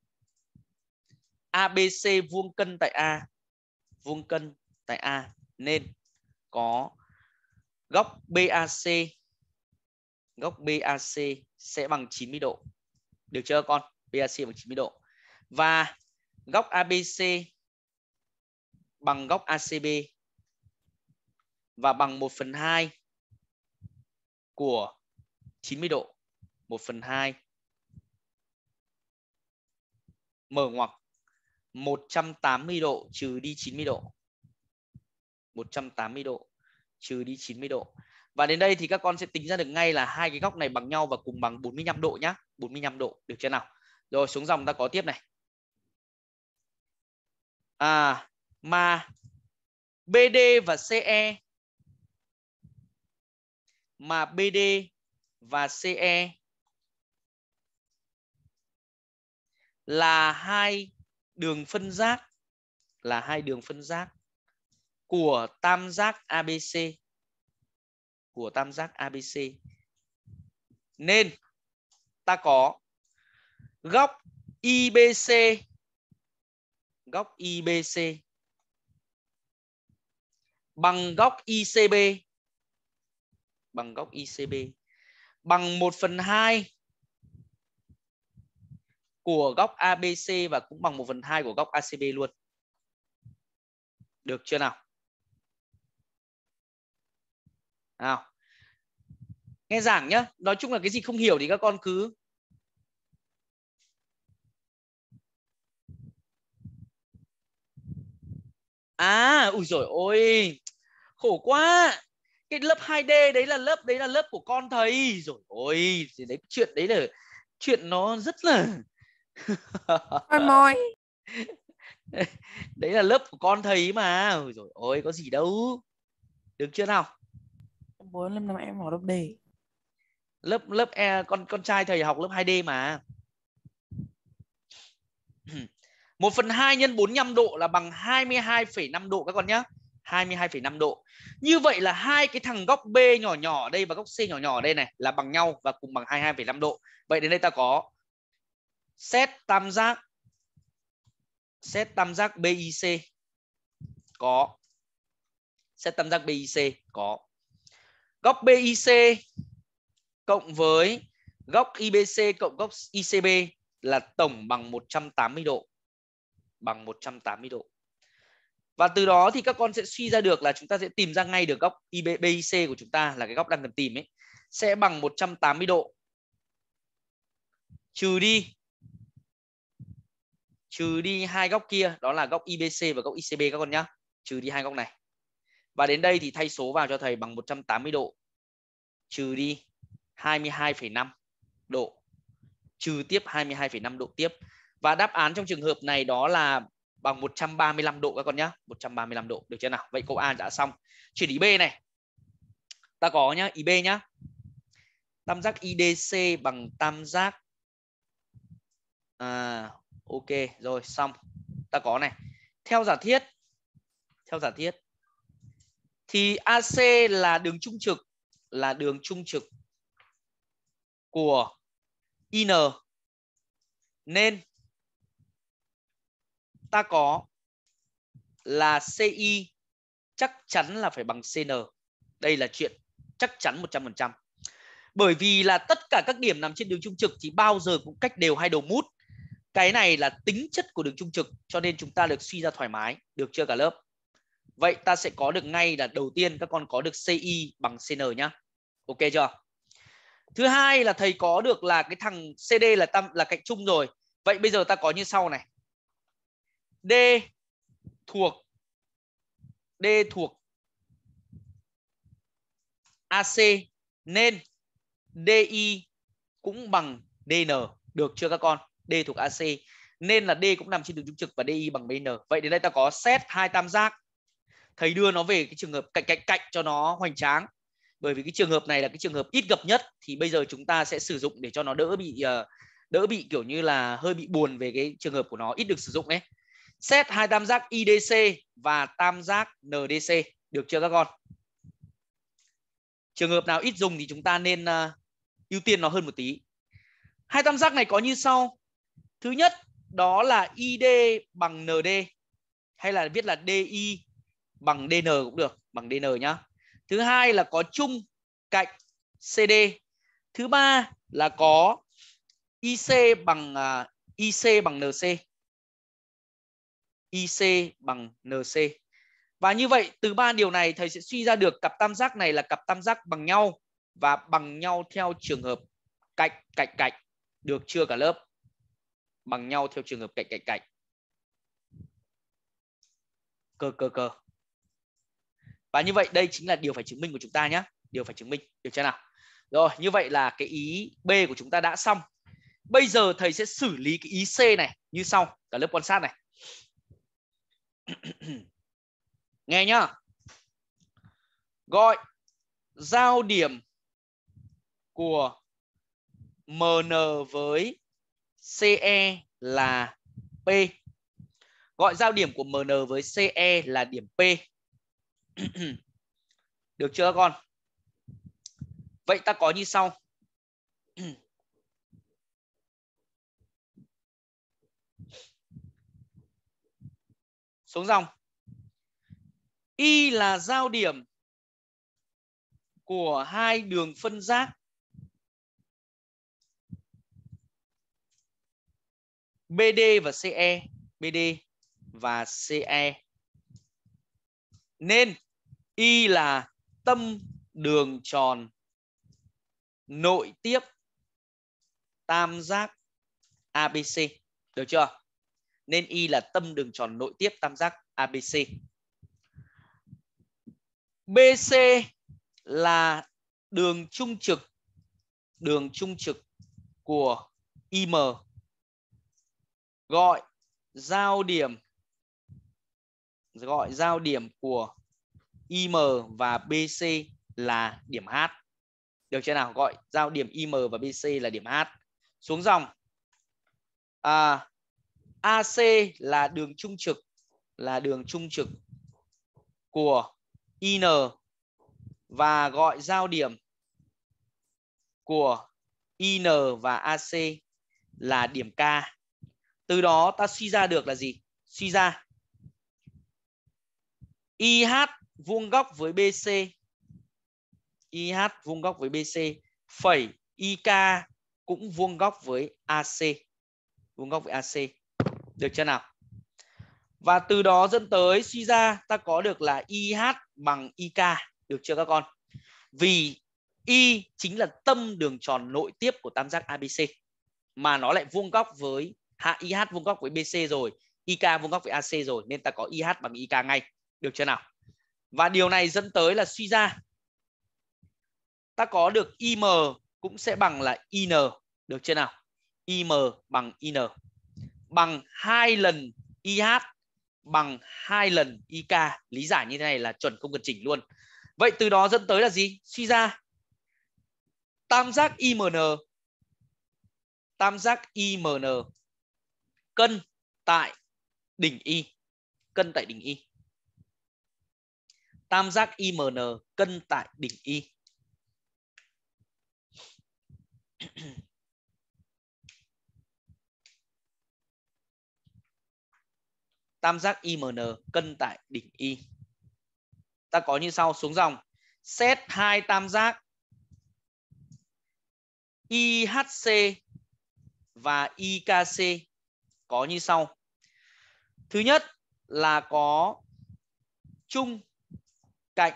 a bê xê vuông cân tại A. Vuông cân tại A nên có góc bê a xê. Góc bê a xê sẽ bằng chín mươi độ. Được chưa con? bê a xê bằng chín mươi độ. Và góc a bê xê bằng góc a xê bê và bằng một phần hai của chín mươi độ. một phần hai mở ngoặc một trăm tám mươi độ trừ đi chín mươi độ. một trăm tám mươi độ trừ đi chín mươi độ. Và đến đây thì các con sẽ tính ra được ngay là hai cái góc này bằng nhau và cùng bằng bốn mươi lăm độ nhá. bốn mươi lăm độ, được chưa nào? Rồi xuống dòng ta có tiếp này. À, mà bê đê và xê e mà bê đê và xê e là hai đường phân giác là hai đường phân giác của tam giác a bê xê của tam giác a bê xê nên ta có góc i bê xê góc i bê xê bằng góc i xê bê bằng góc i xê bê bằng một phần hai của góc a bê xê và cũng bằng một phần hai của góc a xê bê luôn. Được chưa nào? Nào. Nghe giảng nhá. Nói chung là cái gì không hiểu thì các con cứ À, ui rồi ôi. Khổ quá. Cái lớp hai đê đấy là lớp đấy là lớp của con thầy. Rồi ôi, đấy chuyện đấy là chuyện nó rất là Ôi môi. đấy là lớp của con thầy mà. Ôi rồi ôi, có gì đâu. Được chưa nào? Bốn lớp năm em học lớp D. Lớp lớp e con con trai thầy học lớp hai đê mà. một phần hai nhân bốn mươi lăm độ là bằng hai mươi hai phẩy năm độ các con nhá. hai mươi hai phẩy năm độ. Như vậy là hai cái thằng góc B nhỏ nhỏ ở đây và góc C nhỏ nhỏ ở đây này là bằng nhau và cùng bằng hai mươi hai phẩy năm độ. Vậy đến đây ta có xét tam giác xét tam giác bê i xê có xét tam giác bê i xê có góc bê i xê cộng với góc i bê xê cộng góc i xê bê là tổng bằng một trăm tám mươi độ. Bằng một trăm tám mươi độ. Và từ đó thì các con sẽ suy ra được là chúng ta sẽ tìm ra ngay được góc bê i xê của chúng ta là cái góc đang cần tìm ấy sẽ bằng một trăm tám mươi độ trừ đi trừ đi hai góc kia, đó là góc i bê xê và góc i xê bê các con nhá. Trừ đi hai góc này. Và đến đây thì thay số vào cho thầy bằng một trăm tám mươi độ trừ đi hai mươi hai phẩy năm độ trừ tiếp hai mươi hai phẩy năm độ tiếp. Và đáp án trong trường hợp này đó là bằng một trăm ba mươi lăm độ các con nhá. một trăm ba mươi lăm độ, được chưa nào? Vậy câu A đã xong. Chuyển ý B này. Ta có nhá, ý B nhá. Tam giác i đê xê bằng tam giác à, ok, rồi xong. Ta có này. Theo giả thiết theo giả thiết thì a xê là đường trung trực, là đường trung trực của i en, nên ta có là xê i chắc chắn là phải bằng xê en. Đây là chuyện chắc chắn một trăm phần trăm. Bởi vì là tất cả các điểm nằm trên đường trung trực thì bao giờ cũng cách đều hai đầu mút. Cái này là tính chất của đường trung trực, cho nên chúng ta được suy ra thoải mái. Được chưa cả lớp? Vậy ta sẽ có được ngay là đầu tiên các con có được xê i bằng xê en nhá. Ok chưa? Thứ hai là thầy có được là cái thằng xê đê là tam là cạnh chung rồi. Vậy bây giờ ta có như sau này. D thuộc D thuộc a xê nên đê i cũng bằng đê en. Được chưa các con? D thuộc a xê nên là D cũng nằm trên đường trung trực và đê i bằng bê en. Vậy đến đây ta có xét hai tam giác. Thầy đưa nó về cái trường hợp cạnh cạnh cạnh cho nó hoành tráng. Bởi vì cái trường hợp này là cái trường hợp ít gặp nhất, thì bây giờ chúng ta sẽ sử dụng để cho nó đỡ bị uh, đỡ bị kiểu như là hơi bị buồn về cái trường hợp của nó ít được sử dụng ấy. Xét hai tam giác i đê xê và tam giác en đê xê. Được chưa các con? Trường hợp nào ít dùng thì chúng ta nên uh, ưu tiên nó hơn một tí. Hai tam giác này có như sau. Thứ nhất đó là i đê bằng en đê, hay là viết là đê i bằng đê en cũng được, bằng đê en nhá. Thứ hai là có chung cạnh xê đê. Thứ ba là có i xê bằng uh, i xê bằng en xê. i xê bằng en xê. Và như vậy từ ba điều này thầy sẽ suy ra được cặp tam giác này là cặp tam giác bằng nhau và bằng nhau theo trường hợp cạnh cạnh cạnh. Được chưa cả lớp? Bằng nhau theo trường hợp cạnh cạnh cạnh. Cơ cơ cơ. Và như vậy đây chính là điều phải chứng minh của chúng ta nhé. Điều phải chứng minh. Được chưa nào? Rồi, như vậy là cái ý B của chúng ta đã xong. Bây giờ thầy sẽ xử lý cái ý C này như sau. Cả lớp quan sát này. Nghe nhá. Gọi giao điểm của em en với xê e là P. Gọi giao điểm của em en với xê e là điểm P. Được chưa các con? Vậy ta có như sau. Xuống dòng. Y là giao điểm của hai đường phân giác bê đê và xê e, bê đê và xê e. Nên Y là tâm đường tròn nội tiếp tam giác a bê xê. Được chưa? Nên Y là tâm đường tròn nội tiếp tam giác a bê xê. bê xê là đường trung trực, đường trung trực của i em. Gọi giao điểm gọi giao điểm của i em và bê xê là điểm H. Được chưa nào? Gọi giao điểm i em và bê xê là điểm H. Xuống dòng. À, a xê là đường trung trực, là đường trung trực của i en và gọi giao điểm của i en và a xê là điểm K. Từ đó ta suy ra được là gì? Suy ra i hát vuông góc với bê xê, i hát vuông góc với bê xê, phẩy i ca cũng vuông góc với a xê, vuông góc với a xê. Được chưa nào? Và từ đó dẫn tới suy ra ta có được là i hát bằng i ca. Được chưa các con? Vì Y chính là tâm đường tròn nội tiếp của tam giác a bê xê, mà nó lại vuông góc với i hát vuông góc với bê xê rồi, i ca vuông góc với a xê rồi, nên ta có i hát bằng i ca ngay. Được chưa nào? Và điều này dẫn tới là suy ra ta có được i em cũng sẽ bằng là i en. Được chưa nào? i em bằng i en bằng hai lần i hát bằng hai lần i ca. Lý giải như thế này là chuẩn không cần chỉnh luôn. Vậy từ đó dẫn tới là gì? Suy ra tam giác i em en, tam giác i em en cân tại đỉnh Y, cân tại đỉnh Y. tam giác i em en cân tại đỉnh Y. Tam giác i em en cân tại đỉnh Y. Ta có như sau, xuống dòng. Xét hai tam giác i hát xê và i ca xê có như sau. Thứ nhất là có chung cạnh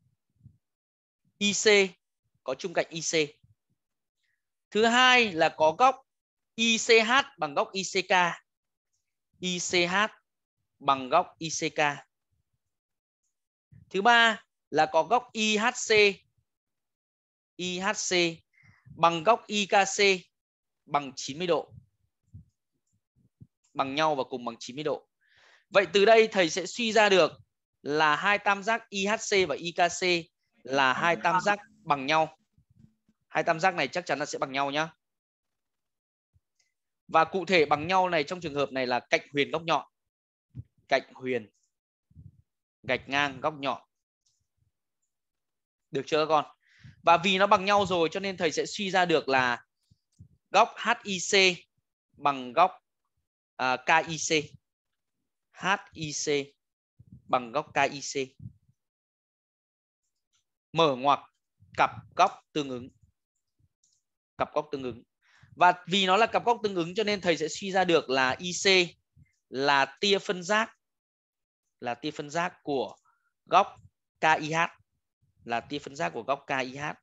i xê, có chung cạnh i xê. Thứ hai là có góc i xê hát bằng góc i xê ca. i xê hát bằng góc i xê ca. Thứ ba là có góc i hát xê, i hát xê bằng góc i ca xê bằng chín mươi độ. Bằng nhau và cùng bằng chín mươi độ. Vậy từ đây thầy sẽ suy ra được là hai tam giác i hát xê và i ca xê là hai tam giác bằng nhau. Hai tam giác này chắc chắn là sẽ bằng nhau nhá. Và cụ thể bằng nhau này trong trường hợp này là cạnh huyền góc nhọn. Cạnh huyền gạch ngang góc nhọn. Được chưa các con? Và vì nó bằng nhau rồi cho nên thầy sẽ suy ra được là góc hát i xê bằng góc uh, ca i xê. hát i xê bằng góc ca i xê. Mở ngoặc cặp góc tương ứng. Cặp góc tương ứng. Và vì nó là cặp góc tương ứng cho nên thầy sẽ suy ra được là i xê là tia phân giác, là tia phân giác của góc ca i hát, là tia phân giác của góc ca i hát.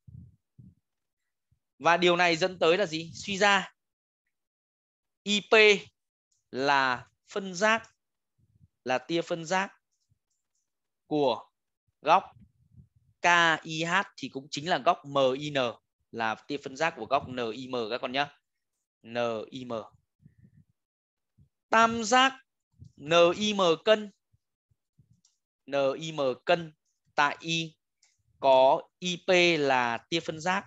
Và điều này dẫn tới là gì? Suy ra i pê là phân giác, là tia phân giác của góc ca i hát thì cũng chính là góc em i en, là tia phân giác của góc en i em các con nhé. en i em. Tam giác en i em cân, en i em cân tại Y có i pê là tia phân giác,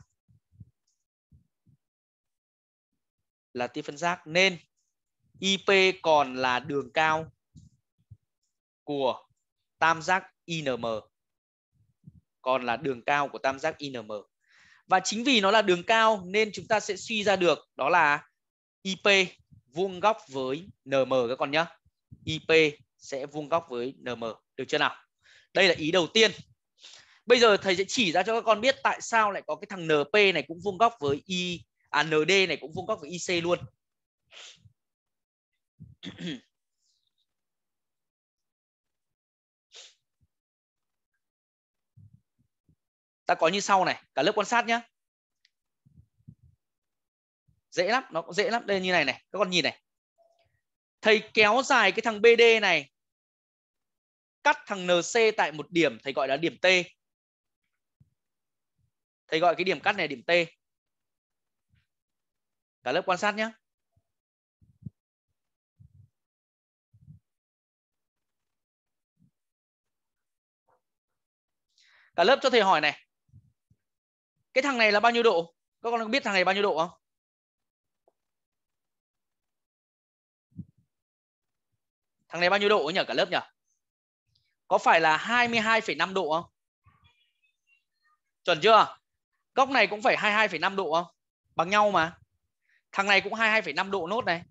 là tia phân giác nên i pê còn là đường cao của tam giác i en em, còn là đường cao của tam giác i en em. Và chính vì nó là đường cao nên chúng ta sẽ suy ra được đó là i pê vuông góc với en em các con nhé. i pê sẽ vuông góc với en em. Được chưa nào? Đây là ý đầu tiên. Bây giờ thầy sẽ chỉ ra cho các con biết tại sao lại có cái thằng en pê này cũng vuông góc với i à, en đê này cũng vuông góc với i xê luôn. Ta có như sau này, cả lớp quan sát nhé. Dễ lắm, nó cũng dễ lắm. Đây như này này, các con nhìn này. Thầy kéo dài cái thằng bê đê này, cắt thằng en xê tại một điểm, thầy gọi là điểm T. Thầy gọi cái điểm cắt này điểm T. Cả lớp quan sát nhé. Cả lớp cho thầy hỏi này. Cái thằng này là bao nhiêu độ? Các con có biết thằng này bao nhiêu độ không? Thằng này bao nhiêu độ nhỉ cả lớp nhỉ? Có phải là hai mươi hai phẩy năm độ không? Chuẩn chưa? Góc này cũng phải hai mươi hai phẩy năm độ không? Bằng nhau mà. Thằng này cũng hai mươi hai phẩy năm độ nốt này.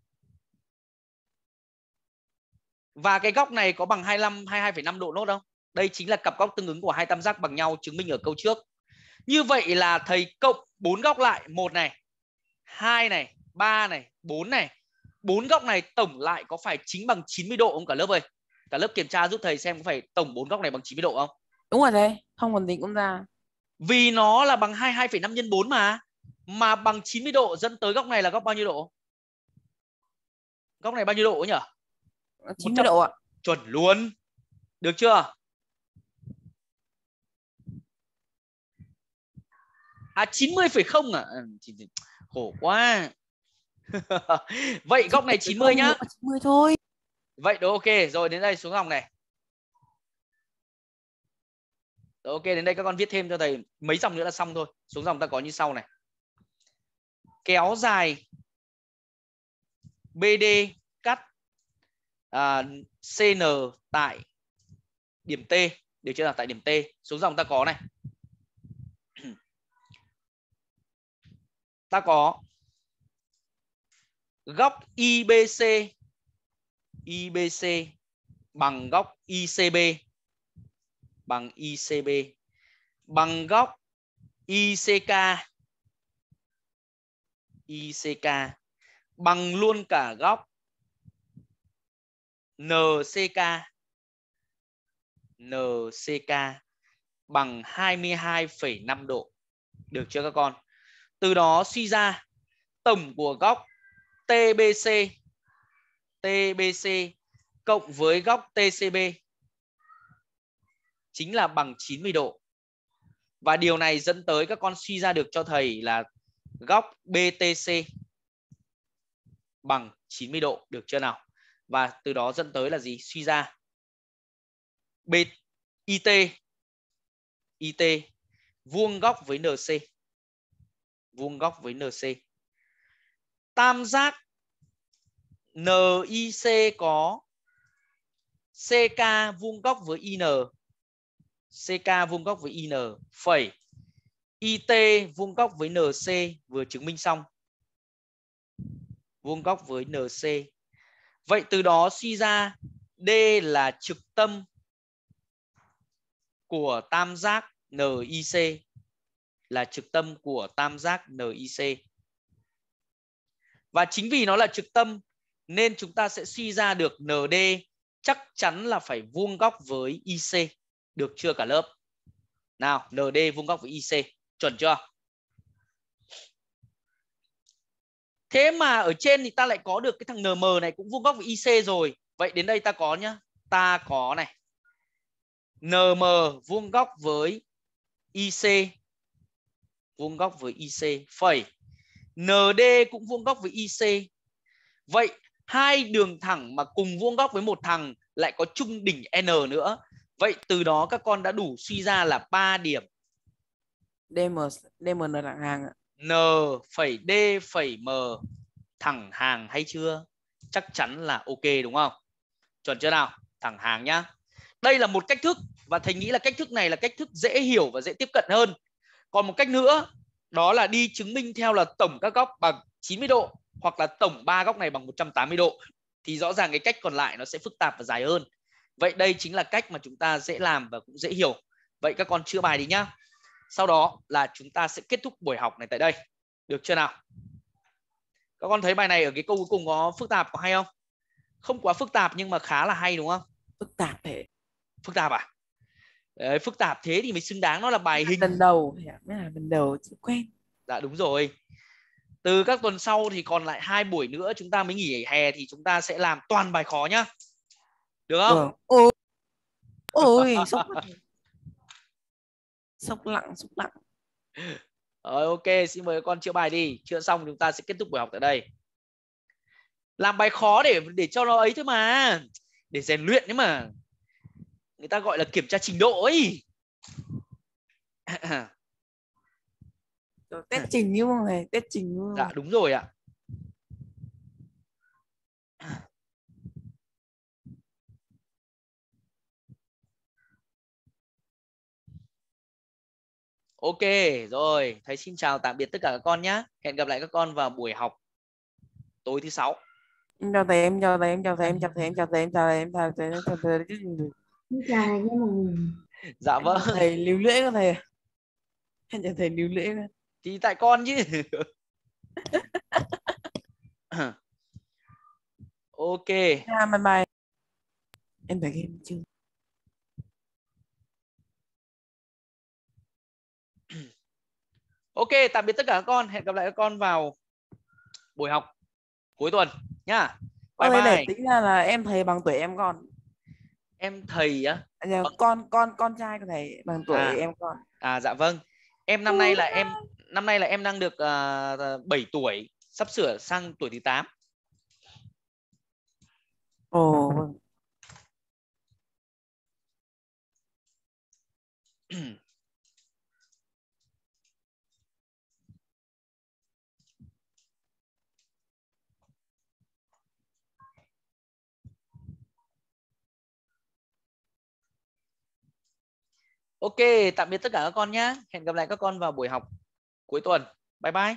Và cái góc này có bằng hai mươi lăm, hai mươi hai phẩy năm độ nốt không? Đây chính là cặp góc tương ứng của hai tam giác bằng nhau chứng minh ở câu trước. Như vậy là thầy cộng bốn góc lại, một này, hai này, ba này, bốn này. Bốn góc này tổng lại có phải chính bằng chín mươi độ không cả lớp ơi? Cả lớp kiểm tra giúp thầy xem có phải tổng bốn góc này bằng chín mươi độ không? Đúng rồi thầy, không còn tính cũng ra. Vì nó là bằng hai mươi hai phẩy năm nhân bốn mà. Mà bằng chín mươi độ dẫn tới góc này là góc bao nhiêu độ? Góc này bao nhiêu độ nhỉ? chín mươi độ ạ. Chuẩn luôn. Được chưa? À chín mươi phẩy không à? Khổ quá. Vậy góc này chín mươi nhá. chín mươi thôi. Vậy đó, ok. Rồi đến đây xuống dòng này. Rồi, ok, đến đây các con viết thêm cho thầy mấy dòng nữa là xong thôi. Xuống dòng ta có như sau này. Kéo dài bê đê cắt à, xê en tại điểm T. Được chưa nào? Tại điểm T. Xuống dòng ta có này. Ta có góc i bê xê i bê xê bằng góc i xê bê bằng i xê bê bằng góc i xê ca i xê ca bằng luôn cả góc en xê ca en xê ca bằng hai mươi hai phẩy năm độ. Được chưa các con? Từ đó suy ra tổng của góc tê bê xê tê bê xê cộng với góc tê xê bê chính là bằng chín mươi độ. Và điều này dẫn tới các con suy ra được cho thầy là góc bê tê xê bằng chín mươi độ. Được chưa nào? Và từ đó dẫn tới là gì? Suy ra B, i tê i tê vuông góc với en xê. Vuông góc với en xê. Tam giác en i xê có xê ca vuông góc với i en. xê ca vuông góc với i en phẩy i tê vuông góc với en xê, vừa chứng minh xong. Vuông góc với en xê. Vậy từ đó suy ra D là trực tâm của tam giác en i xê, là trực tâm của tam giác en i xê. Và chính vì nó là trực tâm nên chúng ta sẽ suy ra được en đê chắc chắn là phải vuông góc với i xê. Được chưa cả lớp? Nào, en đê vuông góc với i xê. Chuẩn chưa? Thế mà ở trên thì ta lại có được cái thằng en em này cũng vuông góc với i xê rồi. Vậy đến đây ta có nhá. Ta có này. en em vuông góc với i xê. Vuông góc với i xê. Phẩy. en đê cũng vuông góc với i xê. Vậy hai đường thẳng mà cùng vuông góc với một thằng lại có chung đỉnh N nữa. Vậy từ đó các con đã đủ suy ra là ba điểm DM DM là thẳng hàng ạ. N phẩy D phẩy M thẳng hàng hay chưa? Chắc chắn là ok đúng không? Chuẩn chưa nào? Thẳng hàng nhá. Đây là một cách thức và thầy nghĩ là cách thức này là cách thức dễ hiểu và dễ tiếp cận hơn. Còn một cách nữa đó là đi chứng minh theo là tổng các góc bằng chín mươi độ hoặc là tổng ba góc này bằng một trăm tám mươi độ. Thì rõ ràng cái cách còn lại nó sẽ phức tạp và dài hơn. Vậy đây chính là cách mà chúng ta dễ làm và cũng dễ hiểu. Vậy các con chữa bài đi nhá. Sau đó là chúng ta sẽ kết thúc buổi học này tại đây. Được chưa nào? Các con thấy bài này ở cái câu cuối cùng có phức tạp, có hay không? Không quá phức tạp nhưng mà khá là hay đúng không? Phức tạp thế. Phức tạp à? Đấy, phức tạp thế thì mới xứng đáng nó là bài hình. Lần đầu, mới là lần đầu chưa quen. Dạ đúng rồi. Từ các tuần sau thì còn lại hai buổi nữa chúng ta mới nghỉ hè thì chúng ta sẽ làm toàn bài khó nhá. Được không? Vâng. Ôi, ôi sốc lặng. Sốc lặng, sốc lặng. Rồi ok, xin mời các con chữa bài đi. Chữa xong chúng ta sẽ kết thúc buổi học tại đây. Làm bài khó để để cho nó ấy thôi mà. Để rèn luyện đấy mà. Người ta gọi là kiểm tra trình độ ấy. Test trình như không này, test trình như Dạ đúng rồi ạ. Ok, rồi. Thầy xin chào tạm biệt tất cả các con nhé. Hẹn gặp lại các con vào buổi học tối thứ sáu. Em chào thầy, em chào thầy, em chào thầy, em chào thầy, em chào thầy, em chào thầy, em chào thầy, em chào thầy, Xin chào thầy nha mọi người. Dạ vâng. thầy lưu lễ của thầy. Em chào thầy lưu lễ. Thì tại con chứ. Ok. À, bye bye. Em phải game chưa? Ok, tạm biệt tất cả các con. Hẹn gặp lại các con vào buổi học cuối tuần nhá. Bye Ơ, bye. để tính ra là em thầy bằng tuổi em con. Em thầy á? À, con con con trai của thầy bằng tuổi À. em con. À dạ vâng. Em năm nay là em năm nay là em đang được uh, bảy tuổi, sắp sửa sang tuổi thứ tám. Ồ vâng. Ok, tạm biệt tất cả các con nhé. Hẹn gặp lại các con vào buổi học cuối tuần. Bye bye.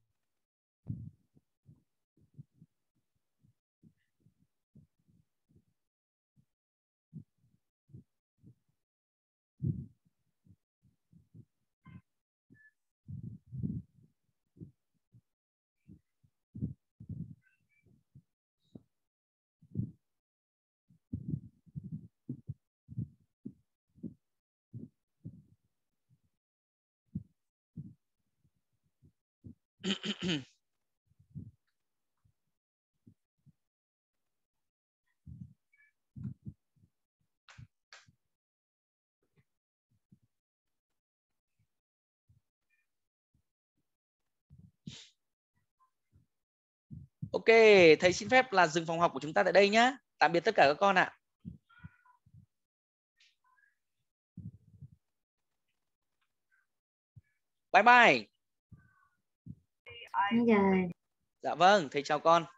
Ok, thầy xin phép là dừng phòng học của chúng ta tại đây nhé. Tạm biệt tất cả các con ạ. Bye bye. Bây giờ Dạ vâng, thầy chào con.